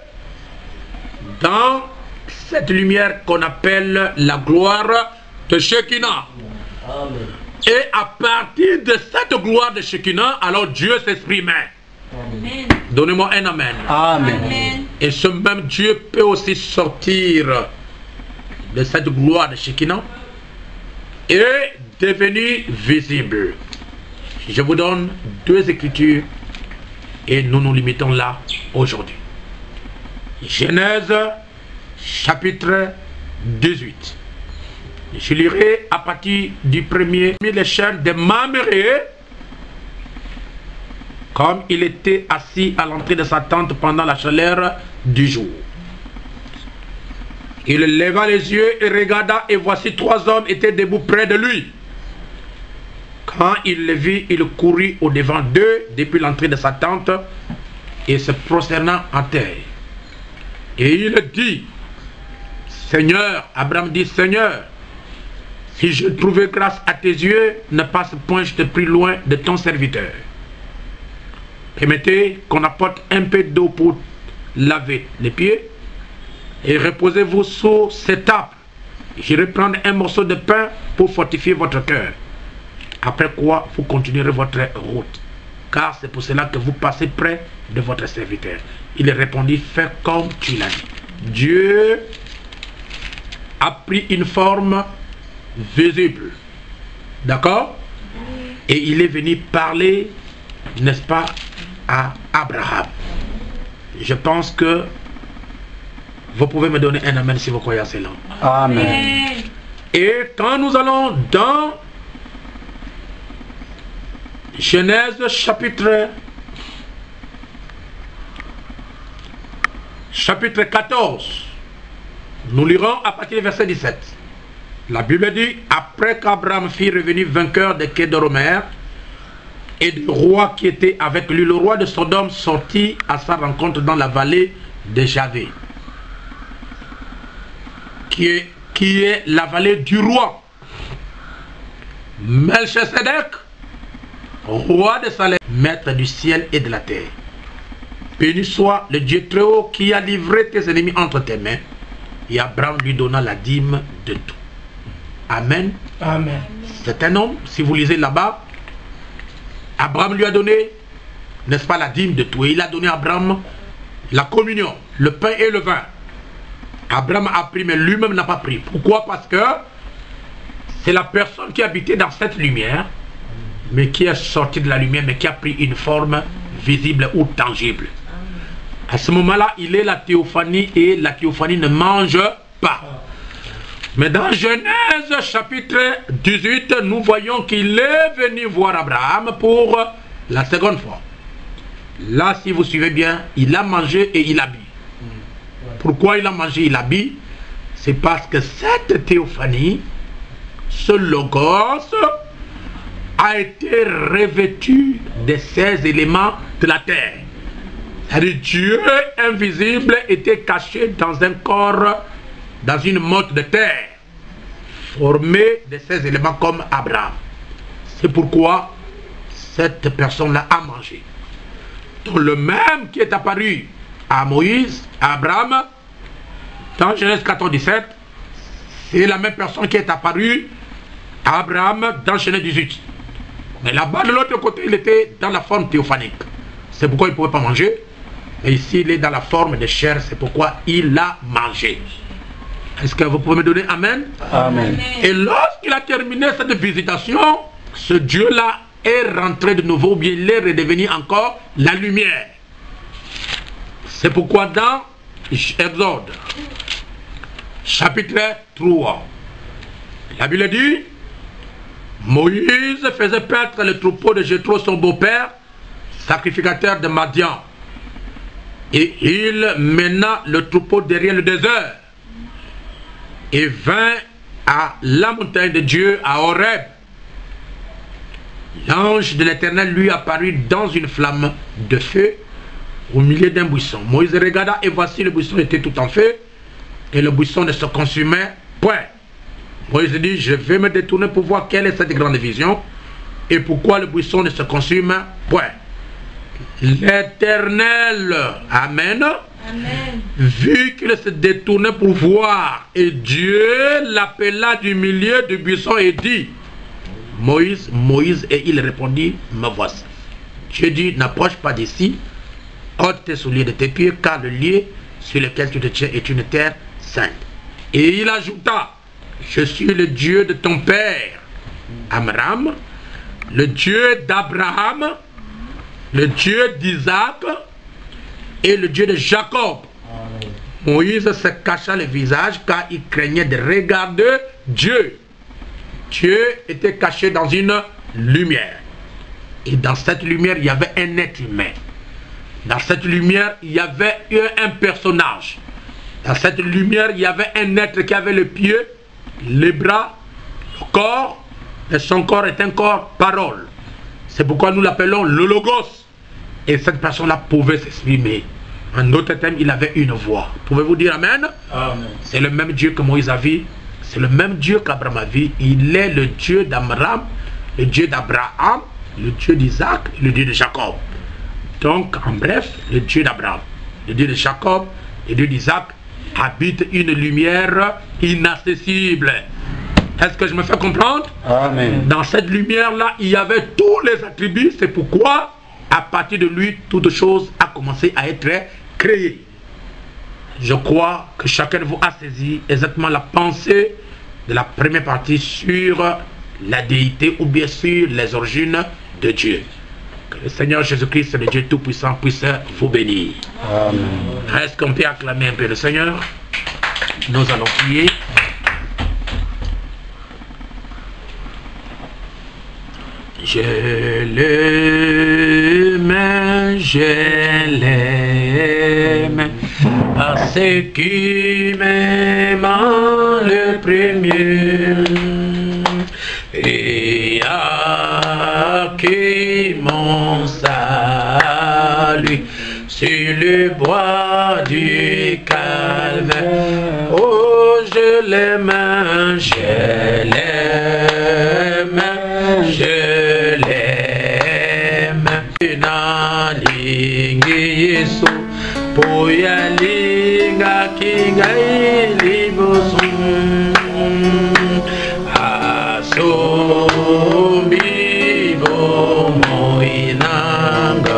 dans cette lumière qu'on appelle la gloire de Shekinah. Amen. Et à partir de cette gloire de Shekinah, alors Dieu s'exprimait. Donnez-moi un amen. Amen. Amen. Et ce même Dieu peut aussi sortir de cette gloire de Shekinah et devenir visible. Je vous donne deux écritures et nous nous limitons là aujourd'hui. Genèse chapitre dix-huit. Je lirai à partir du premier, les chaînes de Mamré, comme il était assis à l'entrée de sa tente pendant la chaleur du jour. Il leva les yeux et regarda, et voici trois hommes étaient debout près de lui. Quand il les vit, il courut au devant d'eux depuis l'entrée de sa tente et se prosterna en terre. Et il dit, Seigneur, Abraham dit, Seigneur, si je trouvais grâce à tes yeux, ne passe point, je te prie, loin de ton serviteur. Permettez qu'on apporte un peu d'eau pour laver les pieds et reposez-vous sous cette table. J'irai prendre un morceau de pain pour fortifier votre cœur. Après quoi, vous continuerez votre route. Car c'est pour cela que vous passez près de votre serviteur. Il répondit, fais comme tu l'as dit. Dieu a pris une forme visible. D'accord? Et il est venu parler, n'est-ce pas, à Abraham. Je pense que vous pouvez me donner un amen si vous croyez à cela. Amen. Et quand nous allons dans Genèse chapitre chapitre quatorze, nous lirons à partir du verset dix-sept. La Bible dit, après qu'Abraham fit revenir vainqueur de Kedoromer et du roi qui était avec lui, le roi de Sodome sortit à sa rencontre dans la vallée de Javé, qui est, qui est la vallée du roi. Melchisedec, roi de Salem, maître du ciel et de la terre. Béni soit le Dieu très haut qui a livré tes ennemis entre tes mains. Et Abraham lui donna la dîme de tout. Amen. Amen. C'est un homme, si vous lisez là-bas, Abraham lui a donné, n'est-ce pas, la dîme de tout. Et il a donné à Abraham la communion, le pain et le vin. Abraham a pris, mais lui-même n'a pas pris. Pourquoi? Parce que c'est la personne qui habitait dans cette lumière, mais qui est sortie de la lumière, mais qui a pris une forme visible ou tangible. À ce moment-là, il est la théophanie et la théophanie ne mange pas. Mais dans Genèse chapitre dix-huit, nous voyons qu'il est venu voir Abraham pour la seconde fois. Là, si vous suivez bien, il a mangé et il a bu. Pourquoi il a mangé et il a bu? C'est parce que cette théophanie, ce logos, a été revêtu de ces éléments de la terre. C'est-à-dire Dieu invisible était caché dans un corps, dans une motte de terre, formé de ces éléments comme Abraham. C'est pourquoi cette personne-là a mangé. Donc le même qui est apparu à Moïse, à Abraham, dans Genèse quatorze dix-sept, c'est la même personne qui est apparue à Abraham dans Genèse dix-huit. Mais là-bas, de l'autre côté, il était dans la forme théophanique. C'est pourquoi il ne pouvait pas manger. Et ici, il est dans la forme de chair. C'est pourquoi il a mangé. Est-ce que vous pouvez me donner Amen? Amen. Et lorsqu'il a terminé cette visitation, ce Dieu-là est rentré de nouveau, ou bien il est redevenu encore la lumière. C'est pourquoi dans Exode, chapitre trois, la Bible dit, Moïse faisait paître le troupeau de Jéthro, son beau-père, sacrificateur de Madian. Et il mena le troupeau derrière le désert et vint à la montagne de Dieu, à Horeb. L'ange de l'Éternel lui apparut dans une flamme de feu au milieu d'un buisson. Moïse regarda et voici le buisson était tout en feu et le buisson ne se consumait point. Moïse dit, je vais me détourner pour voir quelle est cette grande vision et pourquoi le buisson ne se consume point. L'Éternel, Amen, Amen, vu qu'il se détournait pour voir, et Dieu l'appela du milieu du buisson et dit, Moïse, Moïse, et il répondit, me voici. Dieu dit, n'approche pas d'ici, ôte tes souliers de tes pieds, car le lieu sur lequel tu te tiens est une terre sainte. Et il ajouta, je suis le Dieu de ton père, Amram, le Dieu d'Abraham, le Dieu d'Isaac et le Dieu de Jacob. Amen. Moïse se cacha le visage car il craignait de regarder Dieu. Dieu était caché dans une lumière. Et dans cette lumière, il y avait un être humain. Dans cette lumière, il y avait un personnage. Dans cette lumière, il y avait un être qui avait les pieds, les bras, le corps. Et son corps est un corps parole. C'est pourquoi nous l'appelons le Logos. Et cette personne-là pouvait s'exprimer. En d'autres termes, il avait une voix. Pouvez-vous dire Amen? Amen. C'est le même Dieu que Moïse a vu. C'est le même Dieu qu'Abraham a vu. Il est le Dieu d'Amram, le Dieu d'Abraham, le Dieu d'Isaac, le Dieu de Jacob. Donc, en bref, le Dieu d'Abraham, le Dieu de Jacob, le Dieu d'Isaac habite une lumière inaccessible. Est-ce que je me fais comprendre? Amen. Dans cette lumière-là, il y avait tous les attributs. C'est pourquoi, à partir de lui, toute chose a commencé à être créée. Je crois que chacun de vous a saisi exactement la pensée de la première partie sur la déité ou bien sur les origines de Dieu. Que le Seigneur Jésus-Christ, le Dieu Tout-Puissant, puisse vous bénir. Amen. Est-ce qu'on peut acclamer un peu le Seigneur? Nous allons prier. Je l'aime, je l'aime, à ceux qui m'aiment le premier, et à qui mon salut sur le bois du calvaire. Oh, je l'aime, je l'aime, je Yesu poyalinga kingai libosum asombi bomoinanga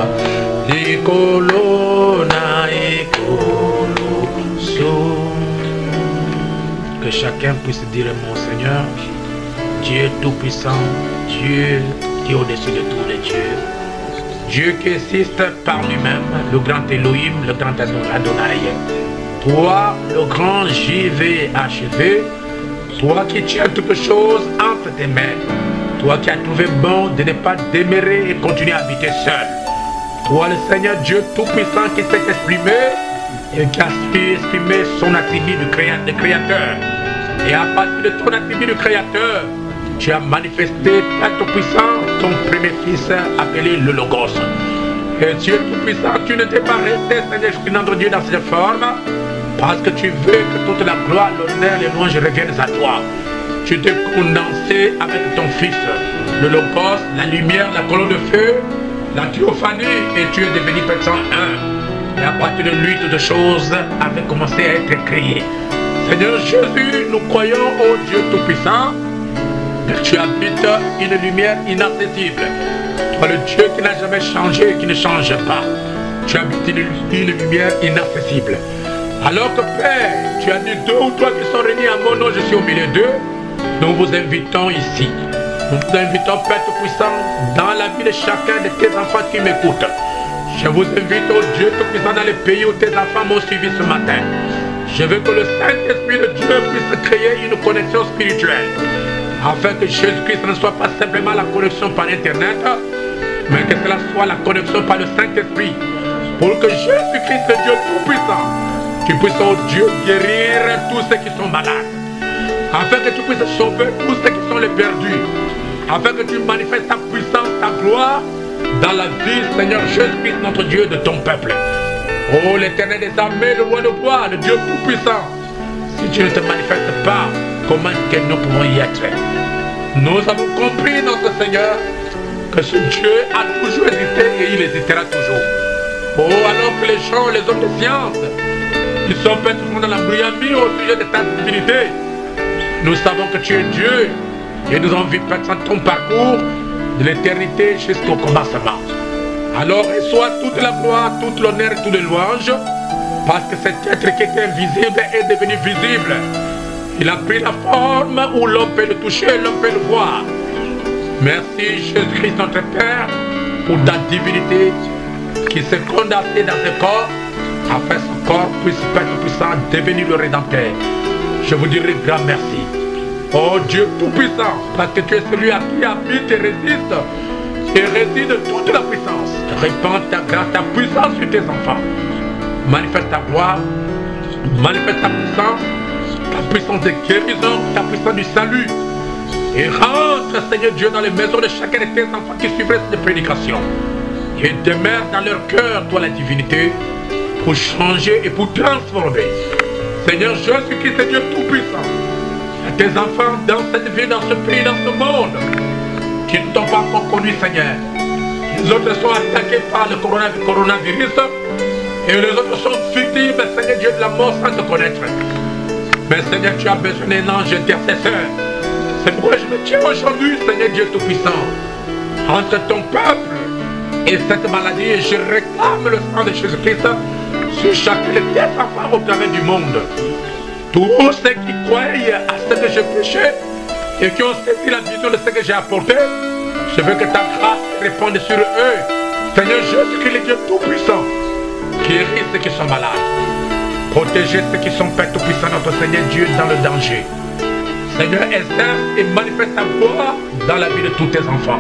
likolo na ekolo sum. Que chacun puisse dire mon Seigneur, Dieu tout-puissant, Dieu qui est au-dessus de tous les dieux, Dieu qui existe par lui-même, le grand Elohim, le grand Adonai. Toi, le grand J V achevé, toi qui tiens toutes choses entre tes mains, toi qui as trouvé bon de ne pas demeurer et continuer à habiter seul. Toi, le Seigneur Dieu Tout-Puissant qui s'est exprimé et qui a su exprimer son attribut de créateur. Et à partir de ton attribut de créateur, tu as manifesté à Tout-Puissant ton premier fils appelé le Logos. Et Dieu Tout-Puissant, tu ne t'es pas resté, Seigneur Jésus, notre Dieu, dans cette forme, parce que tu veux que toute la gloire, l'honneur, les louanges reviennent à toi. Tu t'es condensé avec ton fils, le Logos, la lumière, la colonne de feu, la théophanie, et tu es devenu personne un. Et à partir de lui, toutes choses avaient commencé à être créées. Seigneur Jésus, nous croyons au Dieu Tout-Puissant, que tu habites une lumière inaccessible. Toi, le Dieu qui n'a jamais changé et qui ne change pas. Tu habites une, une lumière inaccessible. Alors que Père, tu as dit deux ou trois qui sont réunis à mon nom, je suis au milieu d'eux. Nous vous invitons ici. Nous vous invitons, Père Tout-Puissant, dans la vie de chacun de tes enfants qui m'écoutent. Je vous invite au Dieu Tout-Puissant dans les pays où tes enfants m'ont suivi ce matin. Je veux que le Saint-Esprit de Dieu puisse créer une connexion spirituelle afin que Jésus-Christ ne soit pas simplement la connexion par Internet, mais que cela soit la connexion par le Saint-Esprit, pour que Jésus-Christ, le Dieu Tout-Puissant, tu puisses, oh Dieu, guérir tous ceux qui sont malades, afin que tu puisses sauver tous ceux qui sont les perdus, afin que tu manifestes ta puissance, ta gloire dans la vie, Seigneur Jésus-Christ, notre Dieu, de ton peuple. Oh, l'Éternel des armées, le roi de gloire, le Dieu Tout-Puissant, si tu ne te manifestes pas, comment est-ce que nous pouvons y être? Nous avons compris, notre Seigneur, que ce Dieu a toujours existé et il existera toujours. Oh, alors que les gens, les hommes de science, ils sont faits toujours dans la brouillamie au sujet de ta divinité, nous savons que tu es Dieu et nous avons vu peut-être ton parcours de l'éternité jusqu'au commencement. Alors reçois toute la gloire, toute l'honneur et toute les louanges, parce que cet être qui était invisible est devenu visible. Il a pris la forme où l'homme peut le toucher, l'homme peut le voir. Merci Jésus-Christ notre Père pour ta divinité qui s'est condensée dans ce corps, afin que ce corps puisse être puissant, devenir le Rédempteur. Je vous dirai grand merci. Oh Dieu Tout-Puissant, parce que tu es celui à qui habite et résiste, et réside toute la puissance. Répands ta grâce, ta puissance sur tes enfants. Manifeste ta gloire, manifeste ta puissance, ta puissance de guérison, ta puissance du salut. Et rentre, Seigneur Dieu, dans les maisons de chacun de tes enfants qui suivraient cette prédication. Et demeure dans leur cœur, toi la divinité, pour changer et pour transformer. Seigneur Jésus-Christ est Dieu Tout-Puissant. Tes enfants dans cette vie, dans ce pays, dans ce monde, qui ne t'ont pas encore connu, Seigneur. Les autres sont attaqués par le coronavirus et les autres sont victimes, Seigneur Dieu, de la mort sans te connaître. Mais Seigneur, tu as besoin d'un ange intercesseur. C'est pourquoi je me tiens aujourd'hui, Seigneur Dieu Tout-Puissant, entre ton peuple et cette maladie, et je réclame le sang de Jésus-Christ sur chacun de tes enfants au travers du monde. Tous ceux qui croient à ce que je prêchais et qui ont saisi la vision de ce que j'ai apporté, je veux que ta grâce réponde sur eux. Seigneur Jésus-Christ, le Dieu Tout-Puissant, guéris ceux qui sont malades. Protégez ceux qui sont Père Tout-Puissant, notre Seigneur Dieu, dans le danger. Seigneur, exerce et manifeste ta gloire dans la vie de tous tes enfants.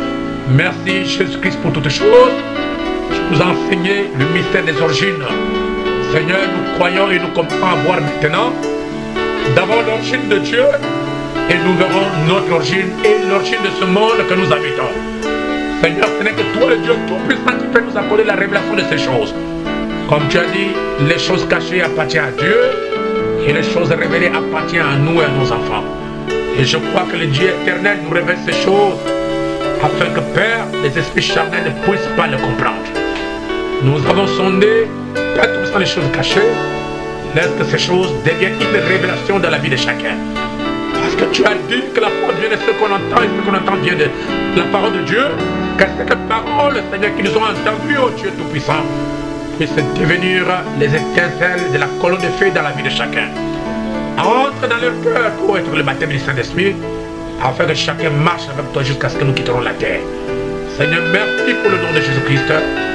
Merci Jésus-Christ pour toutes choses. Tu nous as enseigné le mystère des origines. Seigneur, nous croyons et nous comprenons avoir maintenant d'abord l'origine de Dieu et nous verrons notre origine et l'origine de ce monde que nous habitons. Seigneur, ce n'est que toi le Dieu Tout-Puissant qui peut nous accorder la révélation de ces choses. Comme tu as dit, les choses cachées appartiennent à Dieu et les choses révélées appartiennent à nous et à nos enfants. Et je crois que le Dieu éternel nous révèle ces choses afin que Père, les esprits charnels ne puissent pas le comprendre. Nous avons sondé peut-être les choses cachées. Laisse que ces choses deviennent une révélation dans la vie de chacun. Parce que tu as dit que la foi vient de ce qu'on entend et ce qu'on entend vient de la parole de Dieu. Que cette parole, Seigneur, qui nous ont entendu, oh Dieu Tout-Puissant, puisse devenir les étincelles de la colonne de feu dans la vie de chacun. Entre dans leur cœur pour être le baptême du Saint-Esprit, afin que chacun marche avec toi jusqu'à ce que nous quitterons la terre. Seigneur, merci pour le nom de Jésus-Christ.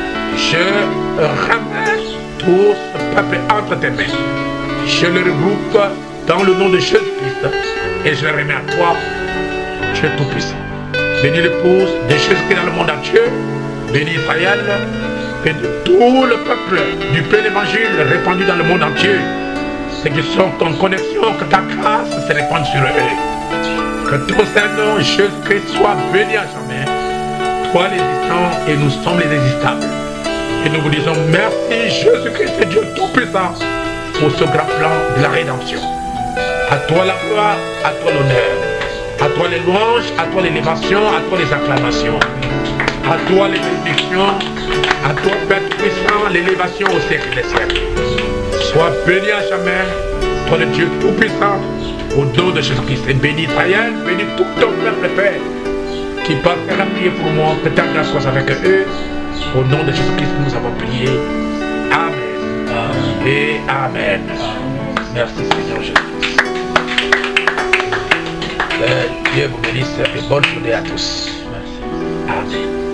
Je ramène tout ce peuple entre tes mains. Je le regroupe dans le nom de Jésus-Christ et je le remets à toi, Dieu Tout-Puissant. Bénis l'épouse de Jésus-Christ dans le monde entier. Bénis Israël. Bénis tout le peuple du plein évangile répandu dans le monde entier. Ceux qui sont en connexion, que ta grâce se répande sur eux. Que ton Saint-Nom, Jésus-Christ, soit béni à jamais. Toi l'existant et nous sommes les existables. Et nous vous disons merci Jésus-Christ, Dieu Tout-Puissant, pour ce grand plan de la rédemption. À toi la gloire, à toi l'honneur, à toi les louanges, à toi l'élévation, à toi les acclamations, à toi les bénédictions, à toi Père Tout-Puissant, l'élévation au siècle des siècles. Sois béni à jamais, toi le Dieu Tout-Puissant, au nom de Jésus-Christ. Et bénis Israël, bénis tout ton peuple Père, qui partira prier pour moi, que ta grâce soit avec eux. Au nom de Jésus-Christ, nous avons prié. Amen. Amen. Et Amen. Amen. Merci Seigneur Jésus. Que Dieu vous bénisse et bonne journée à tous. Merci. Amen.